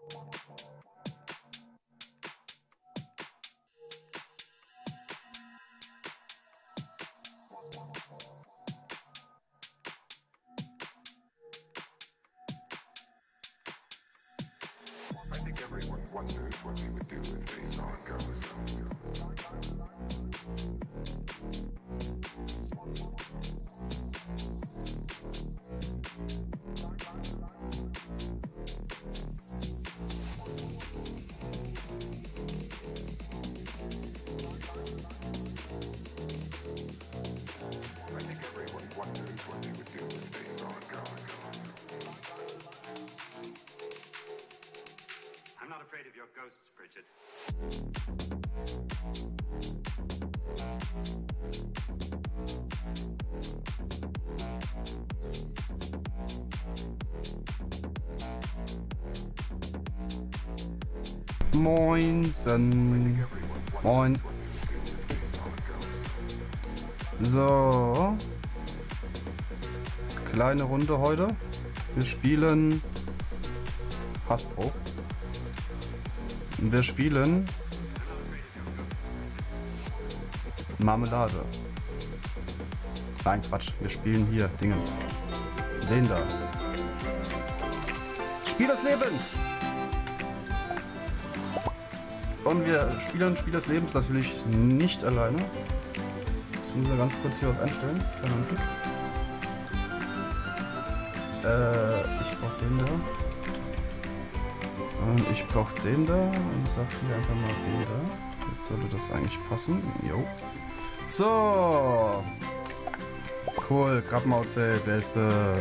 I think everyone wonders what they would do if they saw a ghost. I think everyone wonders what they would do if they saw a ghost. I'm not afraid of your ghosts, Bridget. Moinsen. Moin. So. Kleine Runde heute. Wir spielen Hasbro. Wir spielen Marmelade. Nein, Quatsch. Wir spielen hier Dingens. Den da. Spiel des Lebens. Und wir spielen Spiel des Lebens natürlich nicht alleine. Jetzt müssen wir ganz kurz hier was einstellen. Kleinen Augenblick. Ich brauche den da. Und ich brauche den da. Und sag hier einfach mal den da. Jetzt sollte das eigentlich passen. Jo. So. Cool. Krabbenoutfit. Beste.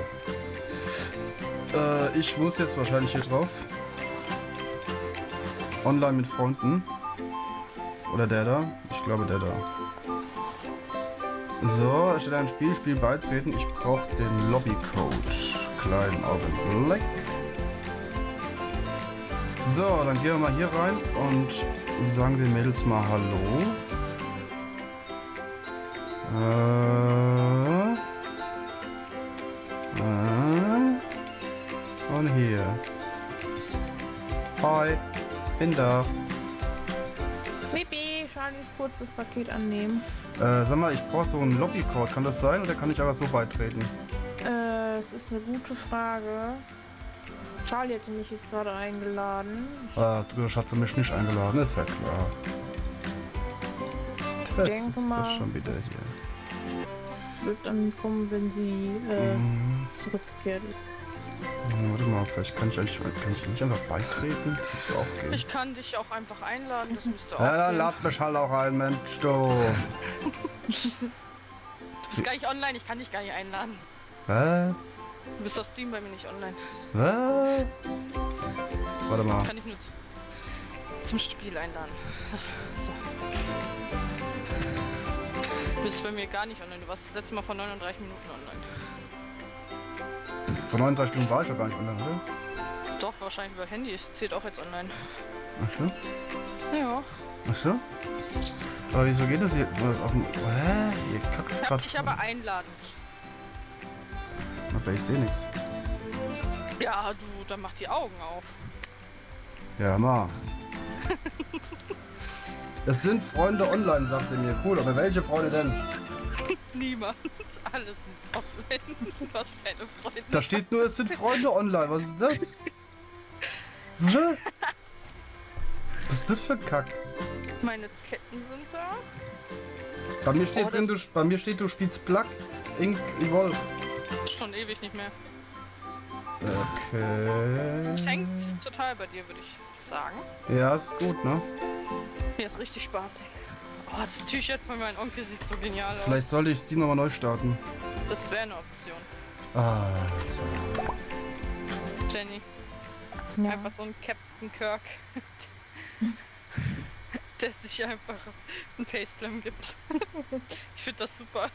Ich muss jetzt wahrscheinlich hier drauf. Online mit Freunden. Oder der da? Ich glaube der da. So, erstelle ein Spiel beitreten. Ich brauche den Lobbycode. Kleinen Augenblick. So, dann gehen wir mal hier rein und sagen den Mädels mal Hallo. Und hier. Hi. Bin da. Bibi, Charlie ist kurz das Paket annehmen. Sag mal, ich brauche so einen Lobbycode. Kann das sein oder kann ich aber so beitreten? Es ist eine gute Frage. Charlie hätte mich jetzt gerade eingeladen. Du hast mich nicht eingeladen, ist ja klar. Das denke ist mal, das schon wieder das hier. wird dann kommen, wenn sie zurückkehrt. Warte mal, vielleicht kann ich nicht einfach beitreten? Das müsste auch gehen. Ich kann dich auch einfach einladen, das müsste auch Ja, dann gehen. lad mich halt auch ein, Mensch, du. Du bist gar nicht online, ich kann dich gar nicht einladen. Was? Du bist auf Steam bei mir nicht online. Was? Warte mal. Kann ich nur zum Spiel einladen. So. Du bist bei mir gar nicht online, du warst das letzte Mal vor 39 Minuten online. Vor 39 Stunden war ich ja gar nicht online, oder? Doch, wahrscheinlich über Handy, es zählt auch jetzt online. Ach so? Ja. Ach so? Aber wieso geht das hier auf dem... Hier kackt es Ich hab gerade. dich aber einladen. Aber ich sehe nichts. Ja, du, dann mach die Augen auf. Ja, mal. Es sind Freunde online, sagt er mir. Cool, aber welche Freunde denn? Niemand. Alles sind offline. Du hast keine Freunde. Da steht nur, es sind Freunde online. Was ist das? Hä? Was ist das für ein Kack? Meine Ketten sind da. Bei mir steht drin, du spielst Plug Inc. Evolve. Schon ewig nicht mehr. Okay. Es hängt total bei dir, würde ich sagen. Ja, ist gut, ne? Hier ist richtig spaßig. Oh, das T-Shirt von meinem Onkel sieht so genial aus. Vielleicht sollte ich Steam nochmal neu starten. Das wäre eine Option. Alter. Jenny. Ja. Einfach so ein Captain Kirk. Der sich einfach ein Facepalm gibt. Ich finde das super.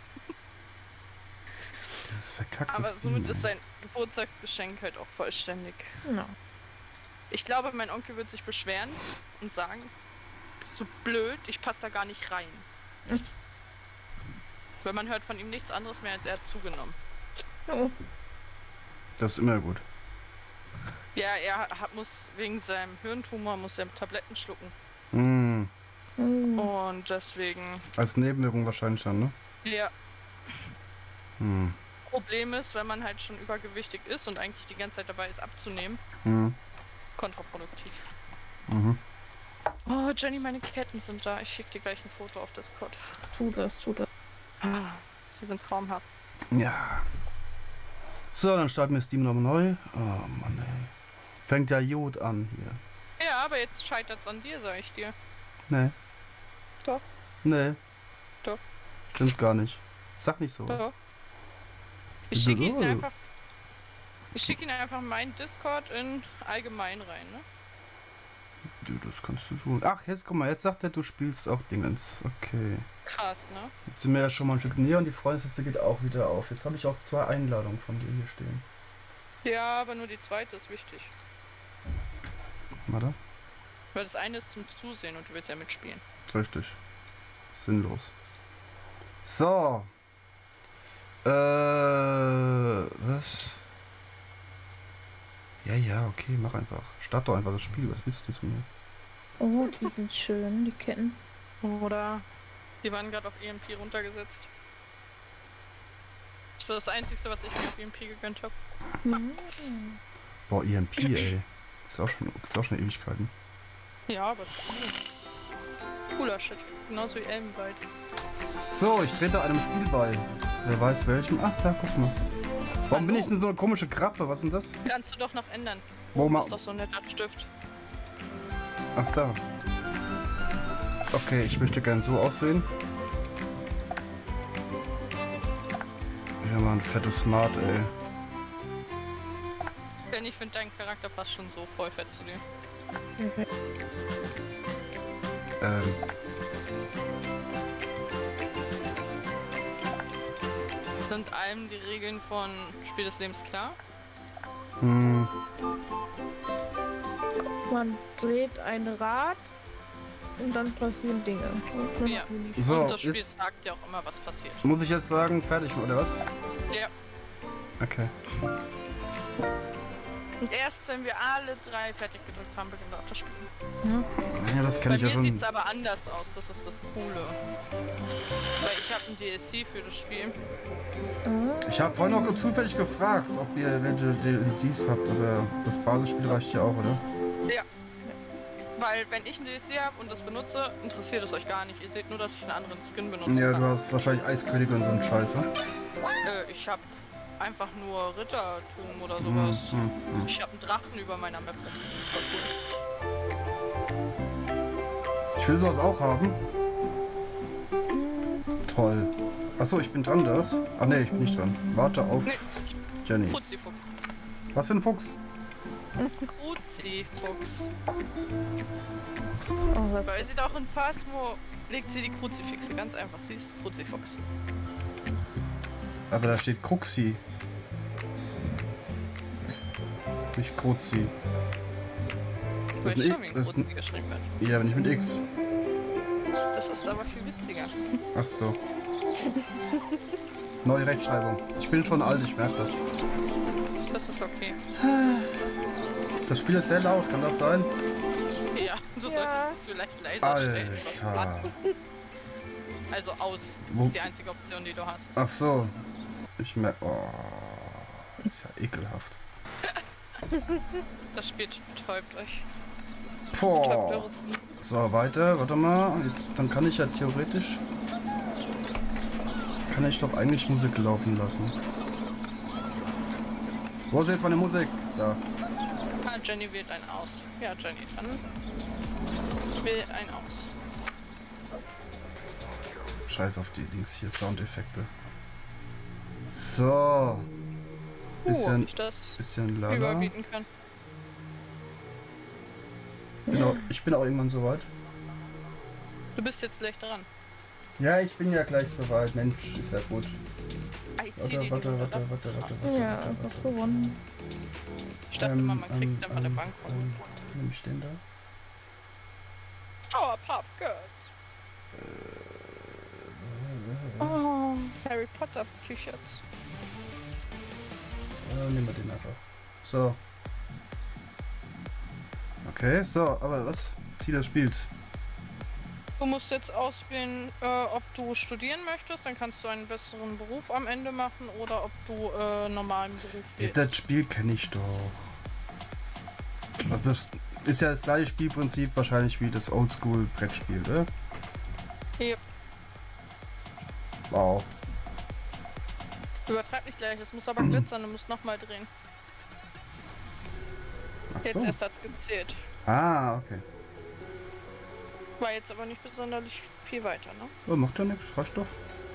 Dieses verkackte Aber Steam. somit ist sein Geburtstagsgeschenk halt auch vollständig. Genau. Ich glaube, mein Onkel wird sich beschweren und sagen, so blöd, ich passe da gar nicht rein. Weil man hört von ihm nichts anderes mehr, als er hat zugenommen. Oh. Das ist immer gut. Ja, muss wegen seinem Hirntumor muss er Tabletten schlucken. Hm. Und deswegen. Als Nebenwirkung wahrscheinlich dann, ne? Ja. Hm. Problem ist, wenn man halt schon übergewichtig ist und eigentlich die ganze Zeit dabei ist abzunehmen, Hm. kontraproduktiv. Mhm. Oh, Jenny, meine Ketten sind da. Ich schicke dir gleich ein Foto auf Discord. Tu das. Ah, sie sind traumhaft. Ja. So, dann starten wir Steam nochmal neu. Oh Mann, ey. Fängt ja gut an hier. Ja, aber jetzt scheitert's an dir, sag ich dir. Nee. Doch. Nee. Doch. Stimmt gar nicht. Sag nicht so. So. Ich schicke ihn einfach meinen Discord in allgemein rein, ne? Du, das kannst du tun. Ach, jetzt guck mal, jetzt sagt er, du spielst auch Dingens. Okay. Krass, ne? Jetzt sind wir ja schon mal ein Stück näher und die Freundesliste geht auch wieder auf. Jetzt habe ich auch 2 Einladungen von dir hier stehen. Ja, aber nur die zweite ist wichtig. Warte. Weil das eine ist zum Zusehen und du willst ja mitspielen. Richtig. Sinnlos. So. Was? Ja, okay, mach einfach. Start doch einfach das Spiel. Was willst du jetzt von mir? Oh, die sind schön, die Ketten. Oder die waren gerade auf EMP runtergesetzt. Das war das Einzige, was ich mir auf EMP gegönnt habe. Boah, EMP, ey. Ist auch schon Ewigkeiten. Ja, aber es ist cool. Cooler Shit. Genauso wie Elbenwald. So, ich trete einem Spiel bei. Wer weiß welchem. Ach, da, guck mal. Warum bin ich denn so eine komische Krabbe? Was ist denn das? Kannst du doch noch ändern. Wo Das ma- ist doch so ein netter Stift. Ach, da. Okay, ich möchte gern so aussehen. Ja, Mann, fettes Smart, ey. Denn ich finde, dein Charakter passt schon so voll fett zu dir. Sind allem die Regeln von Spiel des Lebens klar? Hm. Man dreht ein Rad und dann passieren Dinge. Ja. So, Und das Spiel jetzt sagt ja auch immer, was passiert. muss ich jetzt sagen, fertig, oder was? Ja. Okay. Und erst wenn wir alle 3 fertig gedrückt haben, beginnt auch das Spiel. Ja, das Bei kenne ich ja mir schon. sieht es aber anders aus, das ist das Coole. Weil ich habe ein DLC für das Spiel. Ich habe vorhin auch zufällig gefragt, ob ihr welche DLCs habt, aber das Basisspiel reicht ja auch, oder? Ja. Weil wenn ich ein DLC habe und das benutze, interessiert es euch gar nicht. Ihr seht nur, dass ich einen anderen Skin benutze. Ja, du hast wahrscheinlich Eiskönige und so einen Scheiß, ne? Ich habe einfach nur Rittertum oder sowas. Ich habe einen Drachen über meiner Map. Das ist voll cool. Ich will sowas auch haben. Toll. Achso, ich bin dran, das? Ach nee, ich bin nicht dran. Warte auf Nee. Jenny. Kruzifuchs. Was für ein Fuchs? Kruzifuchs. Oh, was Weil sie doch in Phasmo legt sie die Kruzifixe. Ganz einfach. Sie ist Kruzifuchs. Aber da steht Kruxi. Nicht Kruzi. Das Weil ist schon ein wie ein das ist Kruzi ein, geschrieben wird. ja, aber nicht mit X. Das ist aber viel witziger. Ach so. Neue Rechtschreibung. Ich bin schon alt, ich merke das. Das ist okay. Das Spiel ist sehr laut, kann das sein? Ja, du Ja. solltest es vielleicht leiser stellen. Alter. Also aus. Wo- Das ist die einzige Option, die du hast. Ach so. Ich merke. Oh. Ist ja ekelhaft. Das Spiel betäubt euch. Betäubt Boah. eure- So, weiter. Warte mal. Jetzt, dann kann ich ja theoretisch. Kann ich doch eigentlich Musik laufen lassen. Wo ist jetzt meine Musik? Da. Ah, Jenny wählt einen aus. Ja, Jenny, dann wähl einen aus. Scheiß auf die Dings hier. Soundeffekte. So. Ob Bisschen, ich das bisschen lala. überbieten kann. Genau, ich bin auch irgendwann soweit. Du bist jetzt gleich dran. Ja, ich bin ja gleich soweit. Mensch, ist ja gut. Ah, ich zieh die Warte. runter. Ja, was gewonnen. Ich dachte immer, man kriegt einfach eine Bank. Nimm ich den da? Powerpuff Girls. Oh, Harry Potter T-Shirts. Nehmen wir den einfach. So. Okay, so, aber was? Ziel des Spiels. Du musst jetzt auswählen, ob du studieren möchtest, dann kannst du einen besseren Beruf am Ende machen oder ob du normalen Beruf Ja, wählst. das Spiel kenne ich doch. Also das ist ja das gleiche Spielprinzip wahrscheinlich wie das Oldschool-Brettspiel, ne? Ja. Wow. Übertreib nicht gleich, es muss aber glitzern, du musst nochmal drehen. Ach Jetzt so. erst hat's gezählt. Ah, okay. War jetzt aber nicht besonders viel weiter, ne? Oh, macht ja nichts, reicht doch.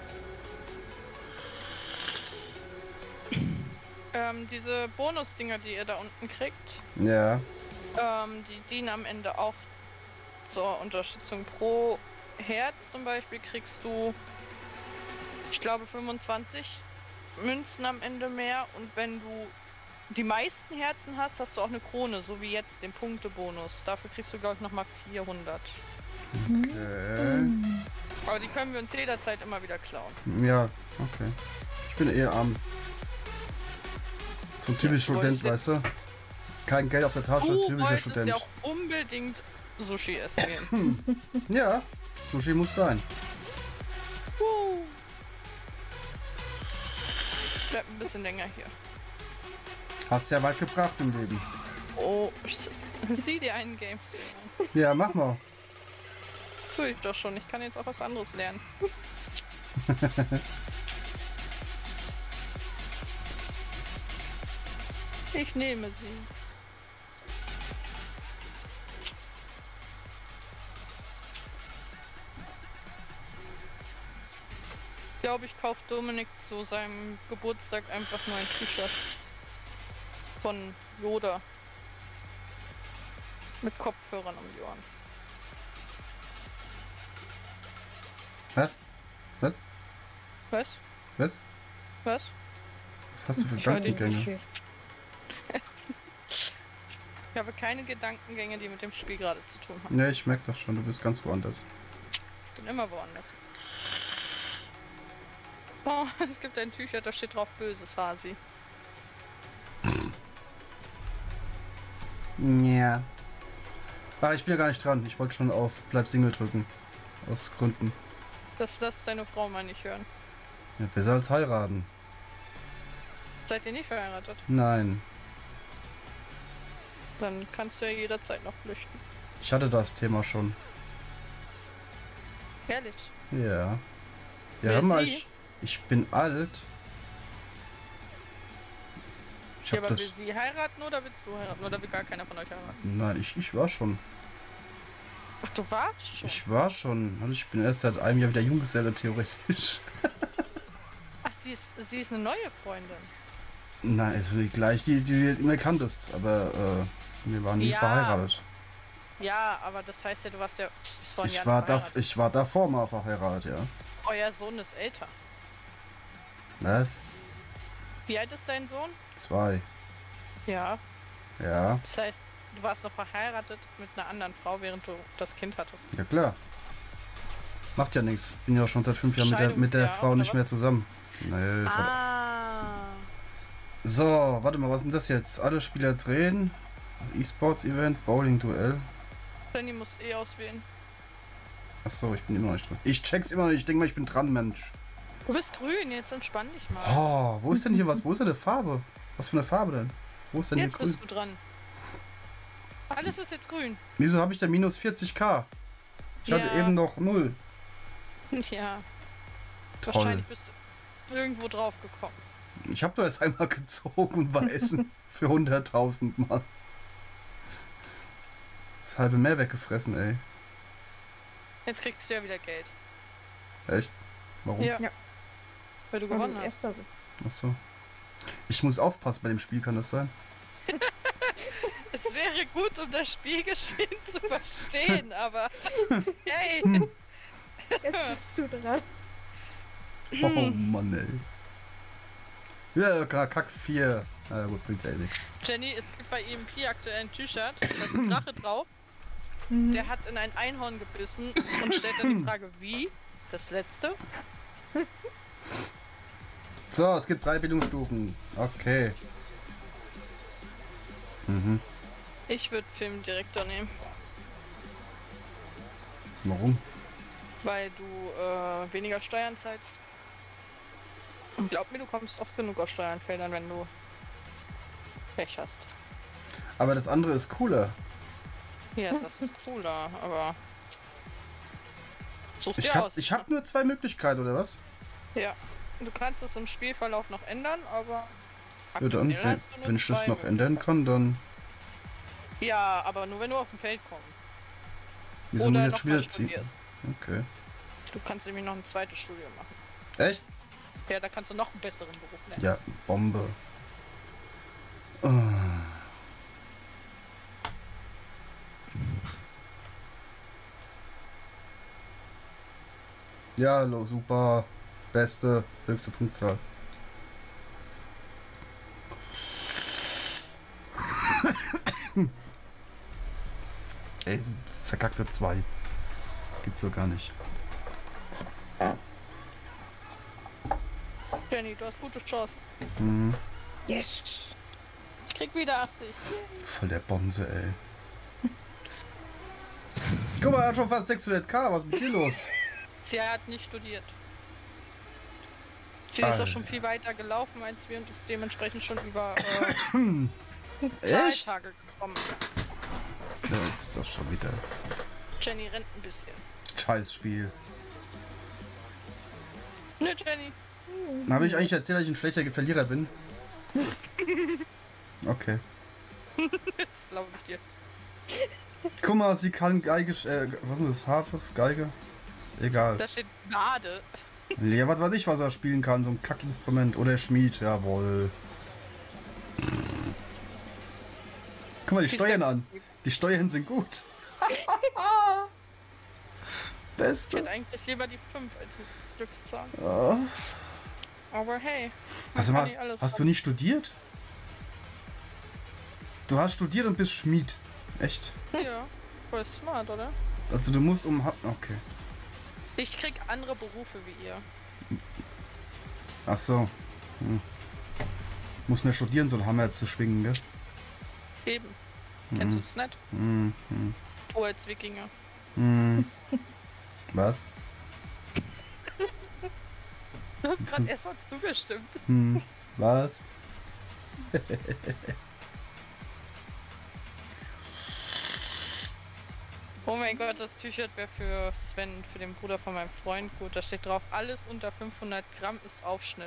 Diese Bonusdinger, die ihr da unten kriegt, Ja. die dienen am Ende auch zur Unterstützung. Pro Herz zum Beispiel kriegst du, ich glaube, 25 Münzen am Ende mehr. Und wenn du die meisten Herzen hast, hast du auch eine Krone, so wie jetzt den Punktebonus. Dafür kriegst du, glaube ich, nochmal 400. Okay. Aber die können wir uns jederzeit immer wieder klauen. Ja, okay. Ich bin eher arm. So ein typischer Ja, Student, weißt du? Kein Geld auf der Tasche, Du typischer wolltest Student. ja auch unbedingt Sushi essen gehen. Ja, Sushi muss sein. Bleibt ein bisschen länger hier. Hast ja weit gebracht im Leben. Oh, sieh dir einen Game Stream an. Ja, mach mal. Tue ich doch schon, ich kann jetzt auch was anderes lernen. Ich nehme sie. Ich glaube, ich kaufe Dominik zu seinem Geburtstag einfach nur ein T-Shirt von Yoda. Mit Kopfhörern um die Ohren. Hä? Was? Was? Was? Was? Was hast du für Ich höre dich Gedankengänge? Ich habe keine Gedankengänge, die mit dem Spiel gerade zu tun haben. Ne, ich merke das schon, du bist ganz woanders. Ich bin immer woanders. Oh, es gibt ein T-Shirt, da steht drauf böses Hasi. Ja. Ah, ich bin ja gar nicht dran. Ich wollte schon auf Bleib Single drücken. Aus Gründen. Das lässt deine Frau mal nicht hören. Ja, besser als heiraten. Seid ihr nicht verheiratet? Nein. Dann kannst du ja jederzeit noch flüchten. Ich hatte das Thema schon. Ehrlich? Ja. Ja, Wer hör mal, sie? ich bin alt. Ich Ja, hab aber das. will sie heiraten oder willst du heiraten? Oder will gar keiner von euch heiraten? Nein, ich war schon. Ach, du warst schon? Ich war schon. Also ich bin erst seit einem Jahr wieder Junggeselle, theoretisch. Ach, sie ist eine neue Freundin. Nein, ist die gleich, die du immer kanntest. Aber wir waren nie Ja. verheiratet. Ja, aber das heißt ja, du warst ja bis vor Ich war davor mal verheiratet, ja. Euer Sohn ist älter. Was? Wie alt ist dein Sohn? 2. Ja. Ja. Das heißt, du warst noch verheiratet mit einer anderen Frau, während du das Kind hattest. Ja klar. Macht ja nichts. Bin ja schon seit 5 Jahren mit der Scheidungsjahr, Frau oder nicht was? mehr zusammen. Nee, So, warte mal, was ist denn das jetzt? Alle Spieler drehen. E-Sports-Event, Bowling-Duell. Jenny muss eh auswählen. Achso, ich bin immer noch nicht dran. Ich check's immer noch nicht. Ich denke mal, ich bin dran, Mensch. Du bist grün, jetzt entspann dich mal. Oh, wo ist denn hier was? Wo ist denn eine Farbe? Was für eine Farbe denn? Wo ist denn Jetzt hier grün? bist du dran. Alles ist jetzt grün. Wieso habe ich denn minus 40k? Ich hatte Ja. eben noch 0. Ja. Toll. Wahrscheinlich bist du irgendwo drauf gekommen. Ich habe doch erst einmal gezogen und war essen für 100.000 Mal. Das halbe mehr weggefressen, ey. Jetzt kriegst du ja wieder Geld. Echt? Warum? Ja. Ja. Weil du Weil gewonnen du hast. Erster bist. Achso. Ich muss aufpassen bei dem Spiel, kann das sein? Es wäre gut, um das Spielgeschehen zu verstehen, aber hey, Jetzt bist du dran. Oh Mann, ey. Ja, Kack 4. Na gut, bringt ja eh nichts. Jenny, es gibt bei EMP aktuell ein T-Shirt, da ist ein Drache drauf, der hat in ein Einhorn gebissen und stellt dann die Frage, wie? Das letzte? So, es gibt 3 Bildungsstufen. Okay. Mhm. Ich würde Filmdirektor nehmen, Warum? weil du weniger Steuern zahlst. Und glaub mir, du kommst oft genug aus Steuernfeldern, wenn du Pech hast. Aber das andere ist cooler. Ja, das ist cooler, aber such's Ich dir hab, aus. ich hab nur 2 Möglichkeiten, oder was? Ja, du kannst es im Spielverlauf noch ändern, aber Ja, dann, aktuell hast du nur wenn ich das 2 noch ändern kann, dann... Ja, aber nur wenn du auf dem Feld kommst. Wieso muss Oder ich jetzt schon noch mal wieder ziehen? studierst. Okay. Du kannst nämlich noch ein zweites Studium machen. Echt? Ja, da kannst du noch einen besseren Beruf lernen. Ja, Bombe. Oh. Ja, hallo, super. Beste, höchste Punktzahl. Ey, verkackte 2. Gibt's so gar nicht. Jenny, du hast gute Chance. Mhm. Yes. Ich krieg wieder 80. Voll der Bonse, ey. Guck mal, er hat schon fast 600k. Was ist mit dir los? Sie hat nicht studiert. Sie ist Alter. auch schon viel weiter gelaufen als wir und ist dementsprechend schon über Echt? Zahltage gekommen. Das ist doch schon wieder Jenny rennt ein bisschen. Scheißspiel. Ne, Jenny. Habe ich eigentlich erzählt, dass ich ein schlechter Verlierer bin? Okay. Das glaube ich dir. Guck mal, sie kann Geige, was ist denn das? Harfe? Geige? Egal. Da steht Bade. Ja, was weiß ich, was er spielen kann. So ein Kackinstrument. Oder Schmied, jawohl. Guck mal die Wie ist Steuern der- an. Die Steuern sind gut. Ich Beste. hätte eigentlich lieber die 5 als die Glückszahl. Oh. Aber hey. Also, man kann nicht alles hast du haben. nicht studiert? Du hast studiert und bist Schmied. Echt? Ja, voll smart, oder? Also du musst Okay. Ich krieg andere Berufe wie ihr. Ach so. Muss mehr studieren, so einen Hammer zu schwingen, gell? Eben. Kennst du das nicht? Mhm. Du als Wikinger. Mhm. Was? Du hast gerade erst mal zugestimmt. Was? Oh mein Gott, das T-Shirt wäre für Sven, für den Bruder von meinem Freund gut. Da steht drauf, alles unter 500 Gramm ist Aufschnitt.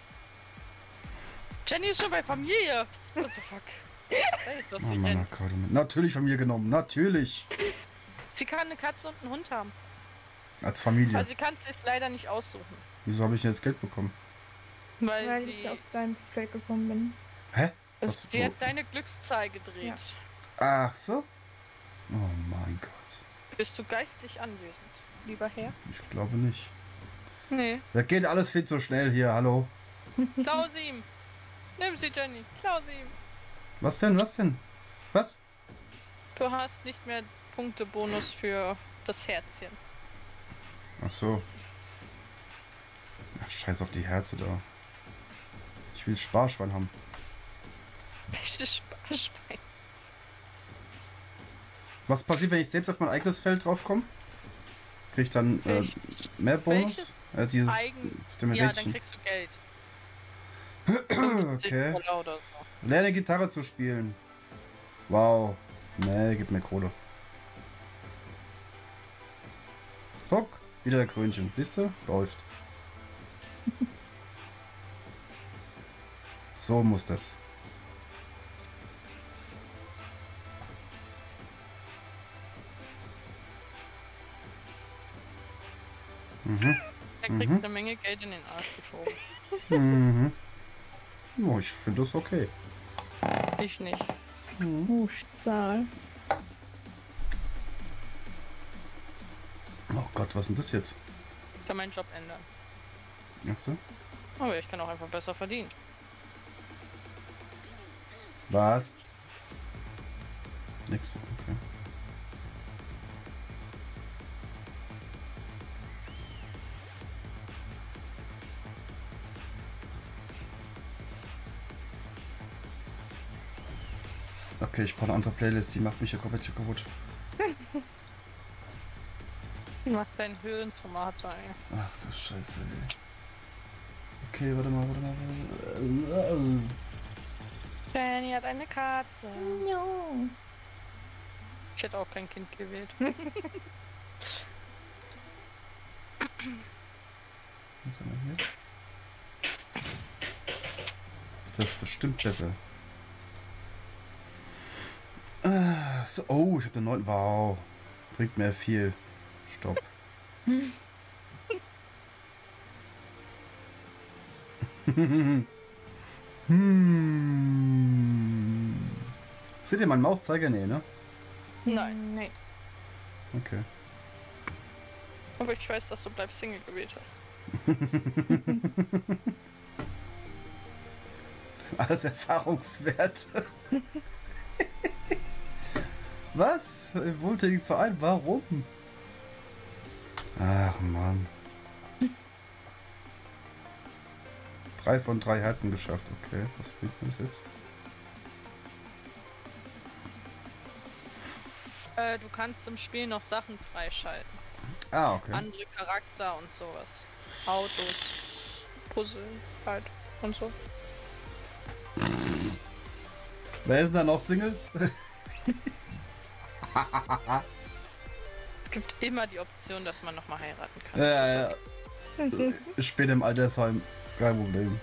Jenny ist schon bei Familie. What the fuck? Da ist das Oh nicht Mann, end. oh Gott. Natürlich von mir genommen. Natürlich. Sie kann eine Katze und einen Hund haben. Als Familie. Aber sie kann es sich leider nicht aussuchen. Wieso habe ich denn jetzt Geld bekommen? Weil, Weil ich sie, auf dein Feld gekommen bin. Hä? es, Was- sie hat deine Glückszahl gedreht. Ach so? Oh mein Gott. Bist du geistlich anwesend, lieber Herr? Ich glaube nicht. Nee. Das geht alles viel zu schnell hier. Hallo. Klau sie ihm. Nimm sie, Jenny. Klau sie ihm. Was denn? Was denn? Was? Du hast nicht mehr Punktebonus für das Herzchen. Ach so. Ach, scheiß auf die Herze da. Ich will Sparschwein haben. Echtes Sparschwein. Was passiert, wenn ich selbst auf mein eigenes Feld draufkomme? Krieg ich dann Welch- mehr Bonus? Dieses Eigen. auf dem Ja, dann Rädchen. kriegst du Geld. Okay. $50 oder so. Lerne Gitarre zu spielen. Wow. Nee, gib mir Kohle. Guck, wieder der Krönchen. Siehst du? Läuft. So muss das. Mhm. Er kriegt eine Menge Geld in den Arsch geschoben. Mhm. Oh, ich finde das okay. Ich nicht. Zahl. Oh Gott, was ist denn das jetzt? Ich kann meinen Job ändern. Ach so. Aber ich kann auch einfach besser verdienen. Was? Nix so, okay. Okay, ich brauche eine andere Playlist, die macht mich ja komplett kaputt. Ich mach deinen Höhlentomate, ey. Ach du Scheiße, ey. Okay, warte mal. Danny hat eine Katze. Ja. Ich hätte auch kein Kind gewählt. Was haben wir hier? Das ist bestimmt besser. So, oh, ich habe den 9. Wow. Bringt mir viel. Stopp. Seht ihr meinen Mauszeiger? Nee, ne? Nein. Nee. Okay. Aber ich weiß, dass du bleib Single gewählt hast. Das sind alles Erfahrungswerte. Was? Im wohltätigen Verein? Warum? Ach Mann. 3 von 3 Herzen geschafft. Okay, was bringt uns jetzt? Du kannst im Spiel noch Sachen freischalten. Ah, okay. Andere Charakter und sowas. Autos, Puzzle halt und so. Wer ist denn da noch Single? Es gibt immer die Option, dass man nochmal heiraten kann. Ja, Das ja, ist ja. Später im Altersheim. Kein Problem.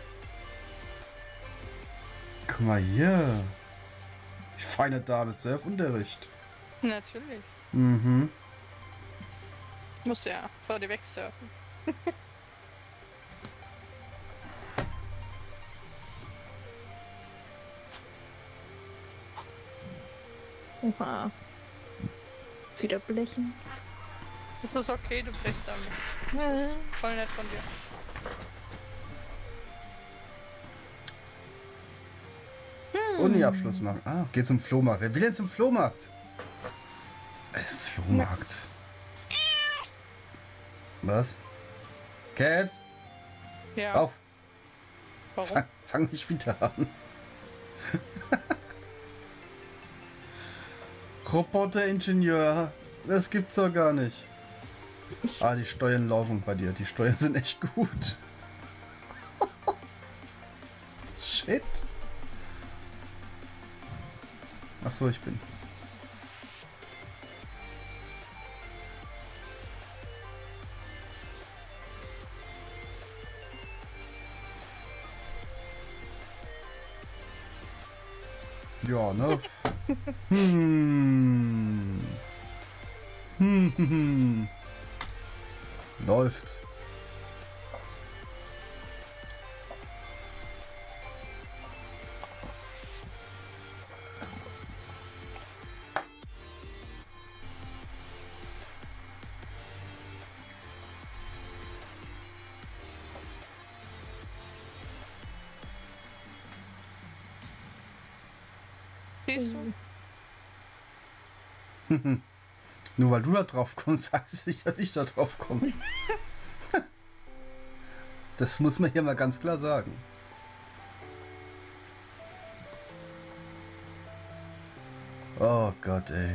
Guck mal hier. Die feine Dame, Surfunterricht. okay. Natürlich. Mhm. Muss ja vor dir wegsurfen. Oha. Wieder blechen. Es ist okay, du brichst damit. Das ist voll nett von dir. Uni-Abschluss machen. Ah, geht zum Flohmarkt. Wer will denn zum Flohmarkt? Flohmarkt. Was? Cat, Ja. auf. Warum? Fang nicht wieder an. Roboteringenieur. Das gibt's doch gar nicht. Ah, die Steuern laufen bei dir. Die Steuern sind echt gut. Shit. Ach so, ich bin. Ja, ne? Läuft. Siehst du? Nur weil du da drauf kommst, heißt es nicht, dass ich da drauf komme. Das muss man hier mal ganz klar sagen. Oh Gott, ey.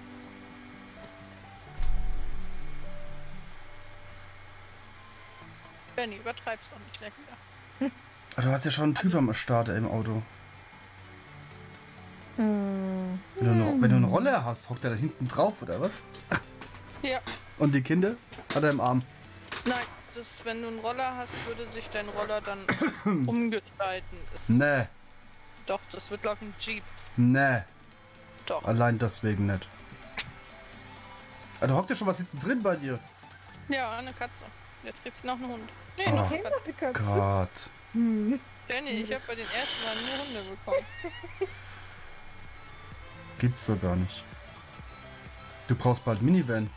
Benny, übertreib's doch nicht, leck wieder. Du hast ja schon einen Typ am Start ey, im Auto. Hm. Wenn du einen Roller hast, hockt er da hinten drauf, oder was? Ja. Und die Kinder? Hat er im Arm. Nein, das, wenn du einen Roller hast, würde sich dein Roller dann umgestalten. Ist, Nee, Doch, das wird glaube ich ein Jeep. nee. Doch. Allein deswegen nicht. Ah, da hockt ja schon was hinten drin bei dir. Ja, eine Katze. Jetzt kriegst du noch einen Hund. Nee, Oh. noch eine Katze. Die Katze. Gott. Hm. Danny, ich habe bei den ersten Mal nur Hunde bekommen. Gibt's doch gar nicht. Du brauchst bald Minivan.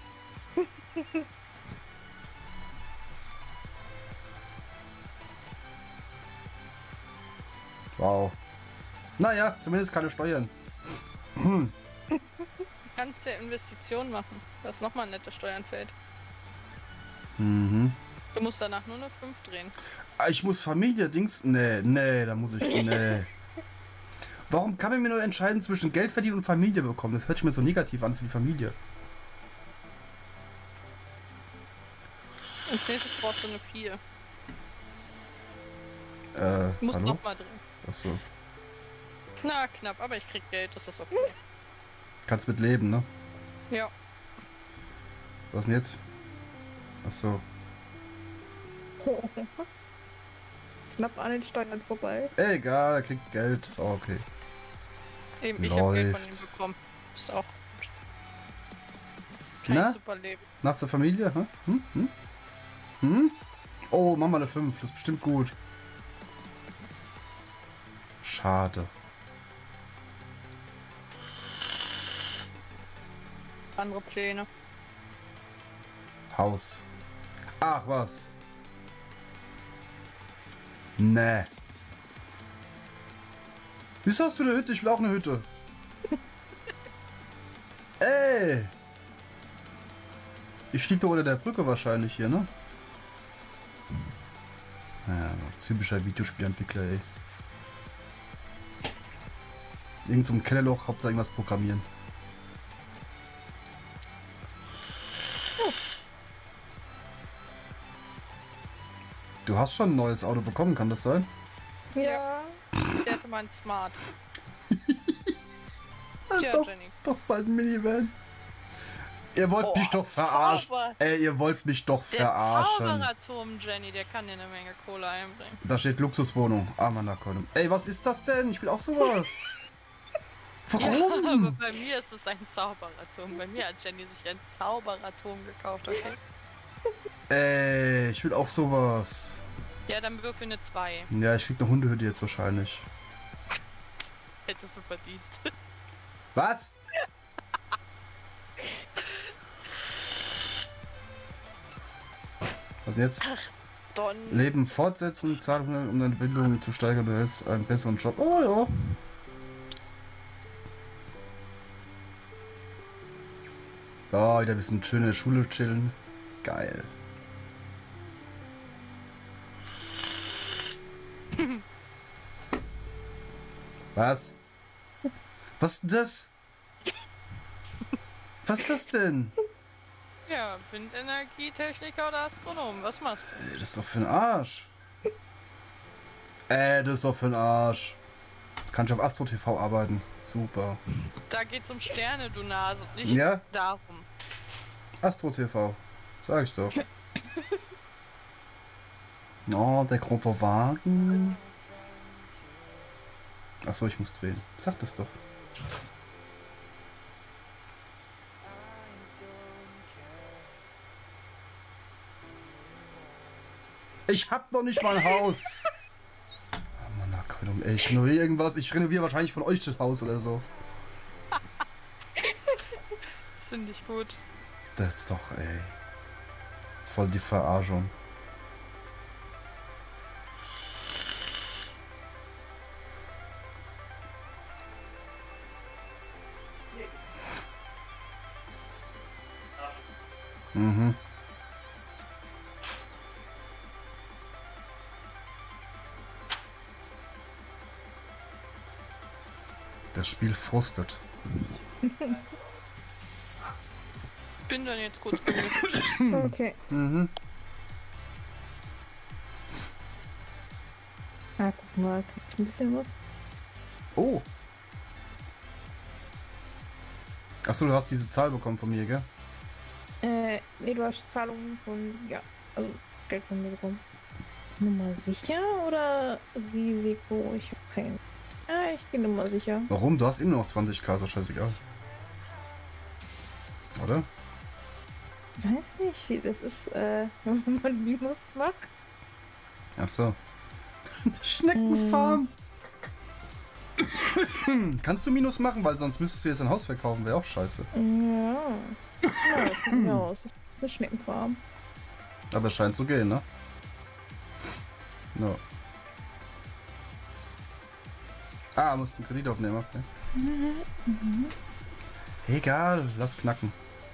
Wow. Naja, zumindest keine Steuern. Du kannst ja Investitionen machen, dass nochmal ein nettes Steuern fällt. Mhm. Du musst danach nur eine 5 drehen. Ah, ich muss Familie, Dings. Nee, da muss ich. Nee. Warum kann man mir nur entscheiden zwischen Geld verdienen und Familie bekommen? Das hört sich mir so negativ an für die Familie. Als nächstes brauchst du eine 4. Du musst hallo? nochmal drin. Achso. Na, knapp, aber ich krieg Geld, das ist okay. Kannst mit leben, ne? Ja. Was denn jetzt? Achso. Knapp an den Steuern vorbei. Egal, er kriegt Geld. Ist auch okay. Eben, ich hab Geld von Läuft. ihm bekommen. Ist auch gut. Kann Na? ich super leben. Nach der Familie? Hä? Hm? Oh, mach mal eine 5. Das ist bestimmt gut. Schade. Andere Pläne. Haus. Ach was. Nee. Wieso hast du eine Hütte? Ich will auch eine Hütte. Ey. Ich fliege da unter der Brücke wahrscheinlich hier, ne? Ja, typischer Videospielentwickler, ey. Irgend so ein Kellerloch, Hauptsache irgendwas programmieren. Du hast schon ein neues Auto bekommen, kann das sein? Ja. Sie hatte mal ein Smart. Ja, Tja, doch, Jenny. doch bald ein Minivan. Ihr wollt Oh, mich doch verarschen. Zauber. Ey, ihr wollt mich doch Der verarschen. Zaubererturm, Jenny, der kann dir eine Menge Kohle einbringen. Da steht Luxuswohnung. Amanakondom. Ey, was ist das denn? Ich will auch sowas. Warum? Ja, aber bei mir ist es ein Zaubererturm. Bei mir hat Jenny sich ein Zaubererturm gekauft, okay? Ey, ich will auch sowas. Ja, dann würfel eine 2. Ja, ich krieg eine Hundehütte jetzt wahrscheinlich. Hättest du verdient. Was? Was denn jetzt? Don. Leben fortsetzen, Zahlungen, um deine Bildung zu steigern, du hältst einen besseren Job. Oh ja. Oh, wieder ein bisschen schön in der Schule chillen. Geil. Was? Was ist denn das? Was ist das denn? Ja, Windenergietechniker oder Astronom, was machst du? Ey, das ist doch für ein Arsch. Das ist doch für ein Arsch. Kann ich auf Astro TV arbeiten. Super. Da geht's um Sterne, du Nase, nicht Ja? darum. Astro TV. Sag ich doch. Oh, der grobe Vasen. Achso, ich muss drehen. Sag das doch. Ich hab noch nicht mal ein Haus. Oh Mann, na komm, ey, ich renoviere irgendwas. Ich renoviere wahrscheinlich von euch das Haus oder so. Das finde ich gut. Das ist doch, ey. Voll die Verarschung. Mhm. Das Spiel frustet. Bin dann jetzt kurz gemütlich. Okay. Mhm. Ah, guck mal, kriegst ein bisschen was. Oh. Achso, du hast diese Zahl bekommen von mir, gell? Nee, du hast Zahlungen von, ja, also Geld von mir bekommen. Nummer sicher oder Risiko? Ich hab keinen. Ja, ich gehe Nummer sicher. Warum? Du hast immer noch 20k, so scheißegal. Oder? Ich weiß nicht, wie das ist, wenn man Minus macht. Ach so. Schneckenfarm. Kannst du Minus machen, weil sonst müsstest du jetzt ein Haus verkaufen, wäre auch scheiße. Ja. Ja, das sieht mir aus. Das ist eine Schneckenfarm. Aber es scheint zu gehen, ne? No. Ah, musst einen Kredit aufnehmen, okay. Egal, lass knacken.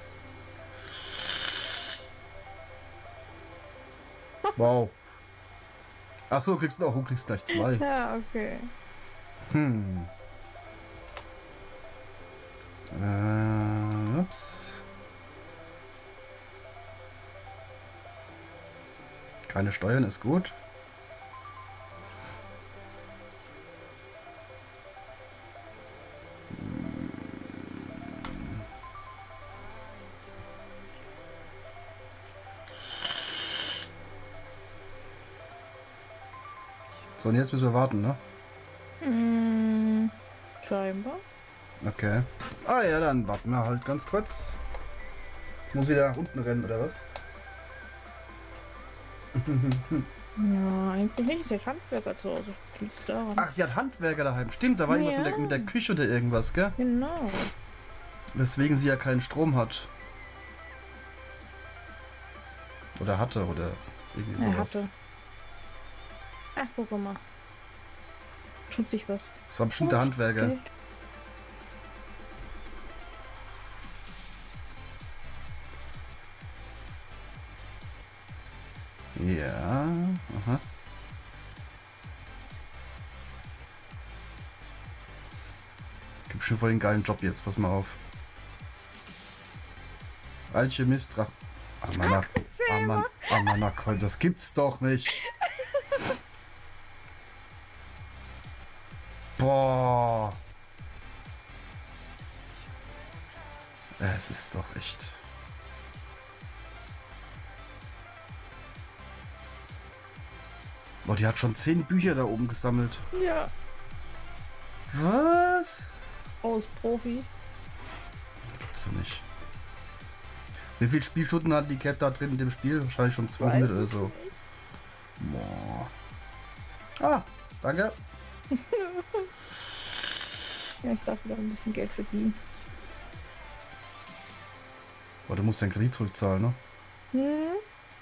Wow. Achso, du kriegst gleich 2. Ja, okay. Ups. Keine Steuern ist gut. So, und jetzt müssen wir warten, ne? Scheinbar. Okay. Ah ja, dann warten wir halt ganz kurz. Jetzt muss wieder unten rennen, oder was? Ja, eigentlich nicht. Sie hat Handwerker zu Hause. Liegt's daran. Ach, sie hat Handwerker daheim. Stimmt, da war irgendwas Ja. mit der Küche oder irgendwas, gell? Genau. Weswegen sie ja keinen Strom hat. Oder hatte, oder irgendwie Er sowas. hatte. Ach, guck mal. Tut sich was. Das war bestimmt der Handwerker. Geld. Ja, aha. Gibt schon voll den geilen Job jetzt, pass mal auf. Alchemist, Amanakol, das gibt's doch nicht. Boah. Es ist doch echt. Boah, die hat schon 10 Bücher da oben gesammelt. Ja. Was? Aus Profi. Gibt's doch nicht. Wie viele Spielstunden hat die Cat da drin in dem Spiel? Wahrscheinlich schon 200 oder so. Boah. Ah, danke. Ja, ich darf wieder ein bisschen Geld verdienen. Boah, du musst deinen Kredit zurückzahlen, ne? Hm?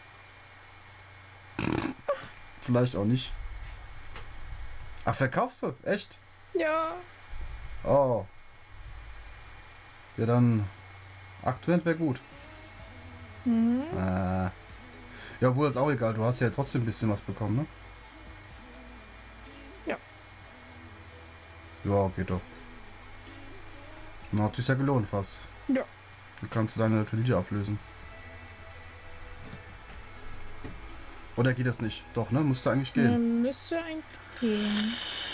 Vielleicht auch nicht. Ach, verkaufst du? Echt? Ja. Oh. Ja, dann 800 wäre gut. Mhm. Ja, wohl ist auch egal. Du hast ja trotzdem ein bisschen was bekommen, ne? Ja. Ja, geht doch. Na, hat sich ja gelohnt fast. Ja. Du kannst deine Kredite ablösen. Oder geht das nicht? Doch, ne? Musste eigentlich gehen. Müsste eigentlich gehen.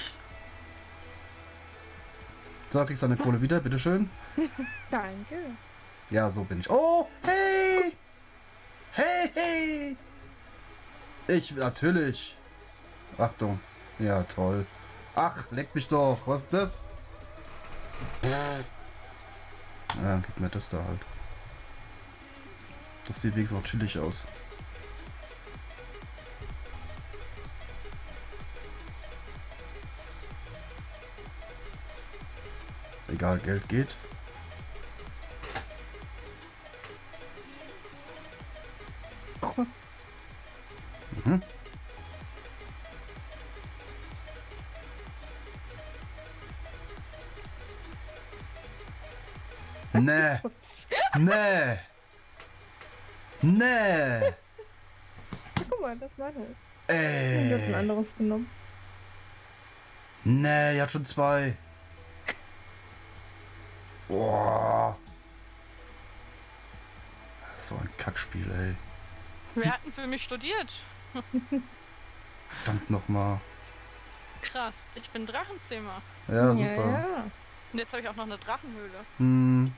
So, kriegst deine Kohle wieder, bitteschön. Danke. Ja, so bin ich. Oh, hey! Hey, hey! Ich, natürlich. Achtung. Ja, toll. Ach, leck mich doch. Was ist das? Ja, gib mir das da halt. Das sieht wenigstens auch chillig aus. Egal, Geld geht. Mhm. Nee. Nee. Nee. Guck mal, das war das. Ich hab ein Ey. anderes genommen. Nee, er hat schon 2. Boah. So ein Kackspiel, ey. Wer hat denn für mich studiert? Verdammt nochmal. Krass, ich bin Drachenzähmer. Ja, Ja, super. ja. Und jetzt habe ich auch noch eine Drachenhöhle. Hm.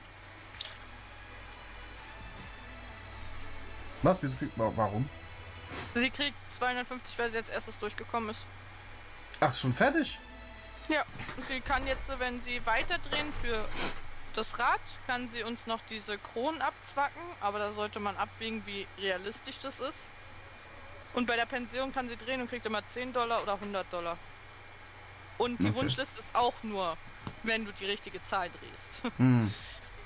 Was? Wieso warum? Sie kriegt 250, weil sie jetzt erstes durchgekommen ist. Ach, ist schon fertig? Ja, sie kann jetzt, wenn sie weiterdrehen für das Rad, kann sie uns noch diese Kronen abzwacken, aber da sollte man abwägen, wie realistisch das ist. Und bei der Pension kann sie drehen und kriegt immer $10 oder $100. Und die Okay. Wunschliste ist auch nur, wenn du die richtige Zahl drehst. Hm.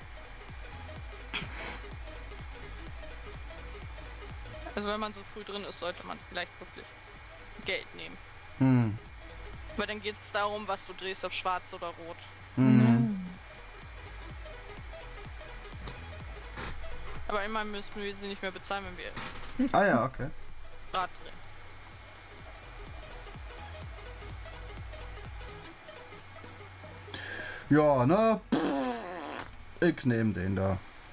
Also wenn man so früh drin ist, sollte man vielleicht wirklich Geld nehmen. Hm. Weil dann geht es darum, was du drehst, ob schwarz oder rot. Hm. Aber immerhin müssen wir sie nicht mehr bezahlen, wenn wir Ah ja, okay. Rad drehen. Ja, ne? Ich nehme den da.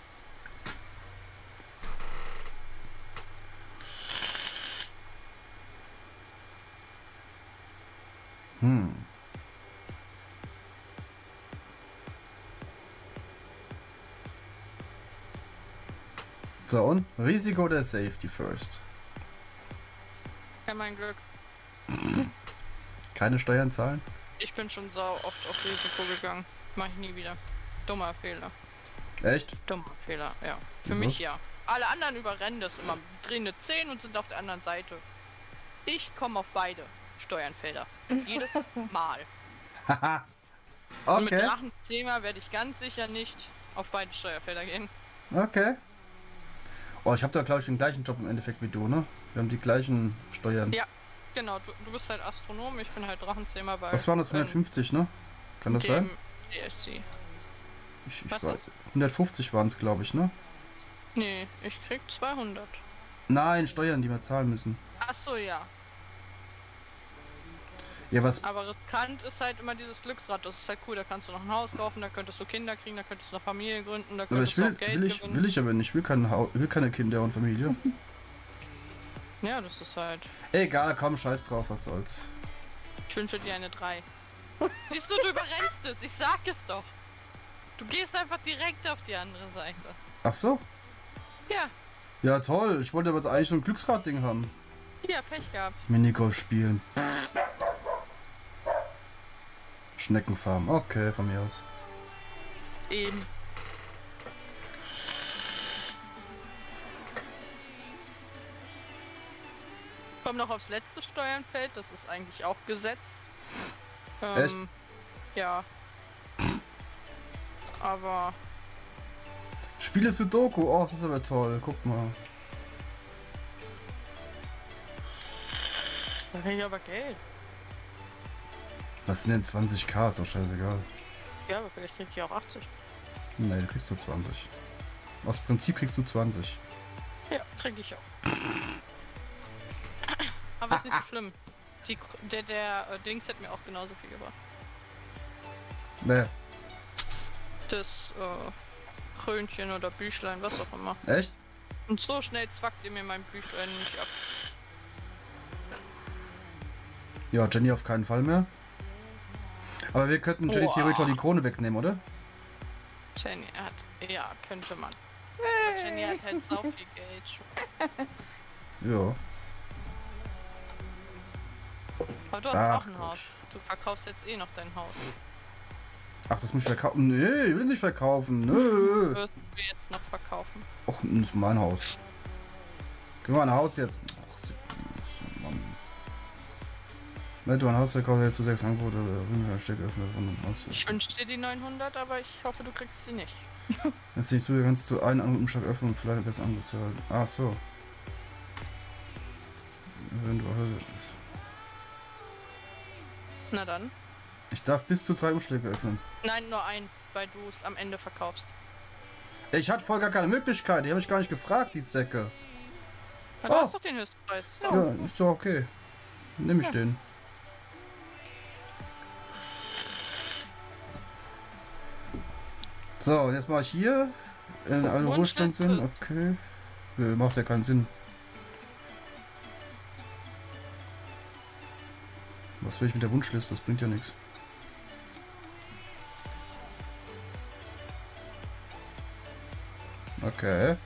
So, und Risiko oder Safety first? Ja, mein Glück. Keine Steuern zahlen? Ich bin schon sau oft auf Risiko gegangen. Mach ich nie wieder. Dummer Fehler. Echt? Dummer Fehler, ja. Für Wieso? mich ja. Alle anderen überrennen das immer. Drehen eine 10 und sind auf der anderen Seite. Ich komme auf beide Steuernfelder. Jedes Mal. Haha. Und mit Okay. Drachenzähmer werde ich ganz sicher nicht auf beide Steuerfelder gehen. Okay. Oh, ich habe da glaube ich den gleichen Job im Endeffekt wie du, ne? Wir haben die gleichen Steuern. Ja. Genau, du bist halt Astronom, ich bin halt Drachenzähmer bei. Was waren das? 150, ne? Kann das sein? DSC. Ich Was weiß. ist? 150 waren es, glaube ich, ne? Nee, ich krieg 200. Nein, Steuern, die wir zahlen müssen. Achso, ja. Ja, was? Aber riskant ist halt immer dieses Glücksrad. Das ist halt cool. Da kannst du noch ein Haus kaufen, da könntest du Kinder kriegen, da könntest du noch Familie gründen, da Aber könntest ich du will, auch Geld will ich gewinnen. aber nicht. Ich will keine Kinder und Familie. Ja, das ist halt. Egal, komm, scheiß drauf, was soll's. Ich wünsche dir eine 3. Siehst du, du überrennst es. Ich sag es doch. Du gehst einfach direkt auf die andere Seite. Ach so? Ja, Ja, toll. Ich wollte aber jetzt eigentlich so ein Glücksrad-Ding haben. ja, Pech gehabt. Minigolf spielen. Schneckenfarm. Okay, von mir aus. Eben. Komm noch aufs letzte Steuernfeld, das ist eigentlich auch Gesetz. Echt? Ja. Aber Spiele Sudoku. Oh, das ist aber toll. Guck mal. da krieg ich aber Geld. Was sind denn 20k? Ist doch scheißegal. Ja, aber vielleicht krieg ich auch 80. Nee, du kriegst nur 20. Aus Prinzip kriegst du 20. Ja, krieg ich auch. Aber ist nicht so schlimm. Der Dings hat mir auch genauso viel gebracht. Nee. Das Krönchen oder Büchlein, was auch immer. Echt? Und so schnell zwackt ihr mir mein Büchlein nicht ab. Ja, Jenny auf keinen Fall mehr. Aber wir könnten Jenny Boah. theoretisch auch die Krone wegnehmen, oder? Jenny hat. Ja, könnte man. Aber Jenny hat halt sau viel Geld. Ja. Aber du hast Ach, auch ein Gott. Haus. Du verkaufst jetzt eh noch dein Haus. Ach, das muss ich verkaufen. Nee, ich will nicht verkaufen. Nö. Wirst du jetzt noch verkaufen? Och, das ist mein Haus. Gehen wir ein Haus jetzt. Och, Mann. Wenn du ein Haus verkaufst, hättest du 6 Angebote. Stecköffner von Ich wünsche dir die 900, aber ich hoffe, du kriegst sie nicht. Das ist nicht so, kannst du einen Umschlag öffnen und vielleicht das andere zu halten. Ach so. Wenn du Na dann. Ich darf bis zu 3 Umschläge öffnen. Nein, nur ein, weil du es am Ende verkaufst. Ich hatte voll gar keine Möglichkeit. Die habe ich gar nicht gefragt, die Säcke. Ja, du Oh. hast doch den Höchstpreis. Ist doch Ja, ist doch okay. Nehme ich den. So, und jetzt mache ich hier in alle Ruhestand sind. Okay. Macht ja keinen Sinn. Was will ich mit der Wunschliste? Das bringt ja nichts. Okay.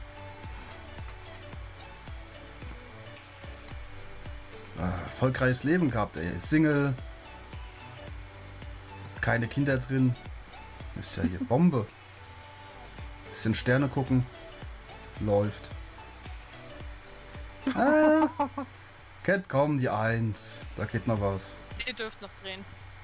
Erfolgreiches Leben gehabt, ey. Single. Keine Kinder drin. Ist ja hier Bombe. Bisschen Sterne gucken. Läuft. Ah. Cat, komm, die 1. Da geht noch was. Ihr dürft noch drehen.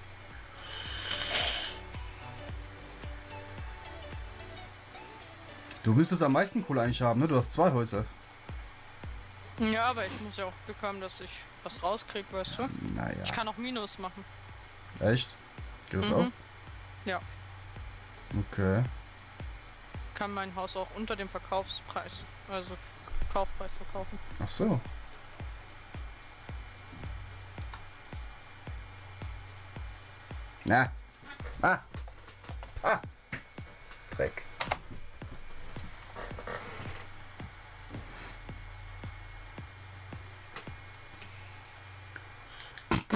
Du müsstest am meisten Kohle eigentlich haben, ne? Du hast 2 Häuser. Ja, aber ich muss ja auch Glück haben, dass ich was rauskriege, weißt du? Naja. Ich kann auch Minus machen. Echt? Geht das Mhm. auch? Ja. Okay. Kann mein Haus auch unter dem Verkaufspreis, also Kaufpreis verkaufen. Ach so. Na. Ah. Ah. Dreck.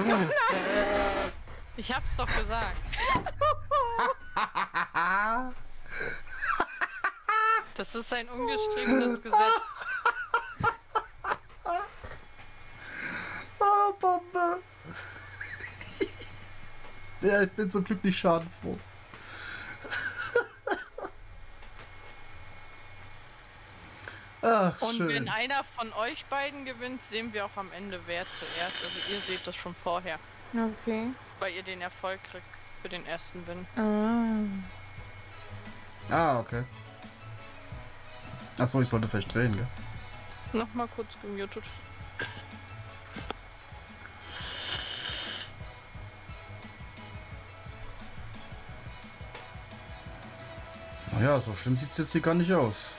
Ich hab's doch gesagt. Das ist ein ungeschriebenes Gesetz. Oh, Bombe. Ja, ich bin zum Glück nicht schadenfroh. Ach, Und schön. wenn einer von euch beiden gewinnt, sehen wir auch am Ende, wer zuerst. Also ihr seht das schon vorher, Okay. weil ihr den Erfolg kriegt für den ersten Win. Ah, okay. Achso, ich sollte vielleicht drehen, gell? Nochmal kurz gemutet. Naja, so schlimm sieht es jetzt hier gar nicht aus.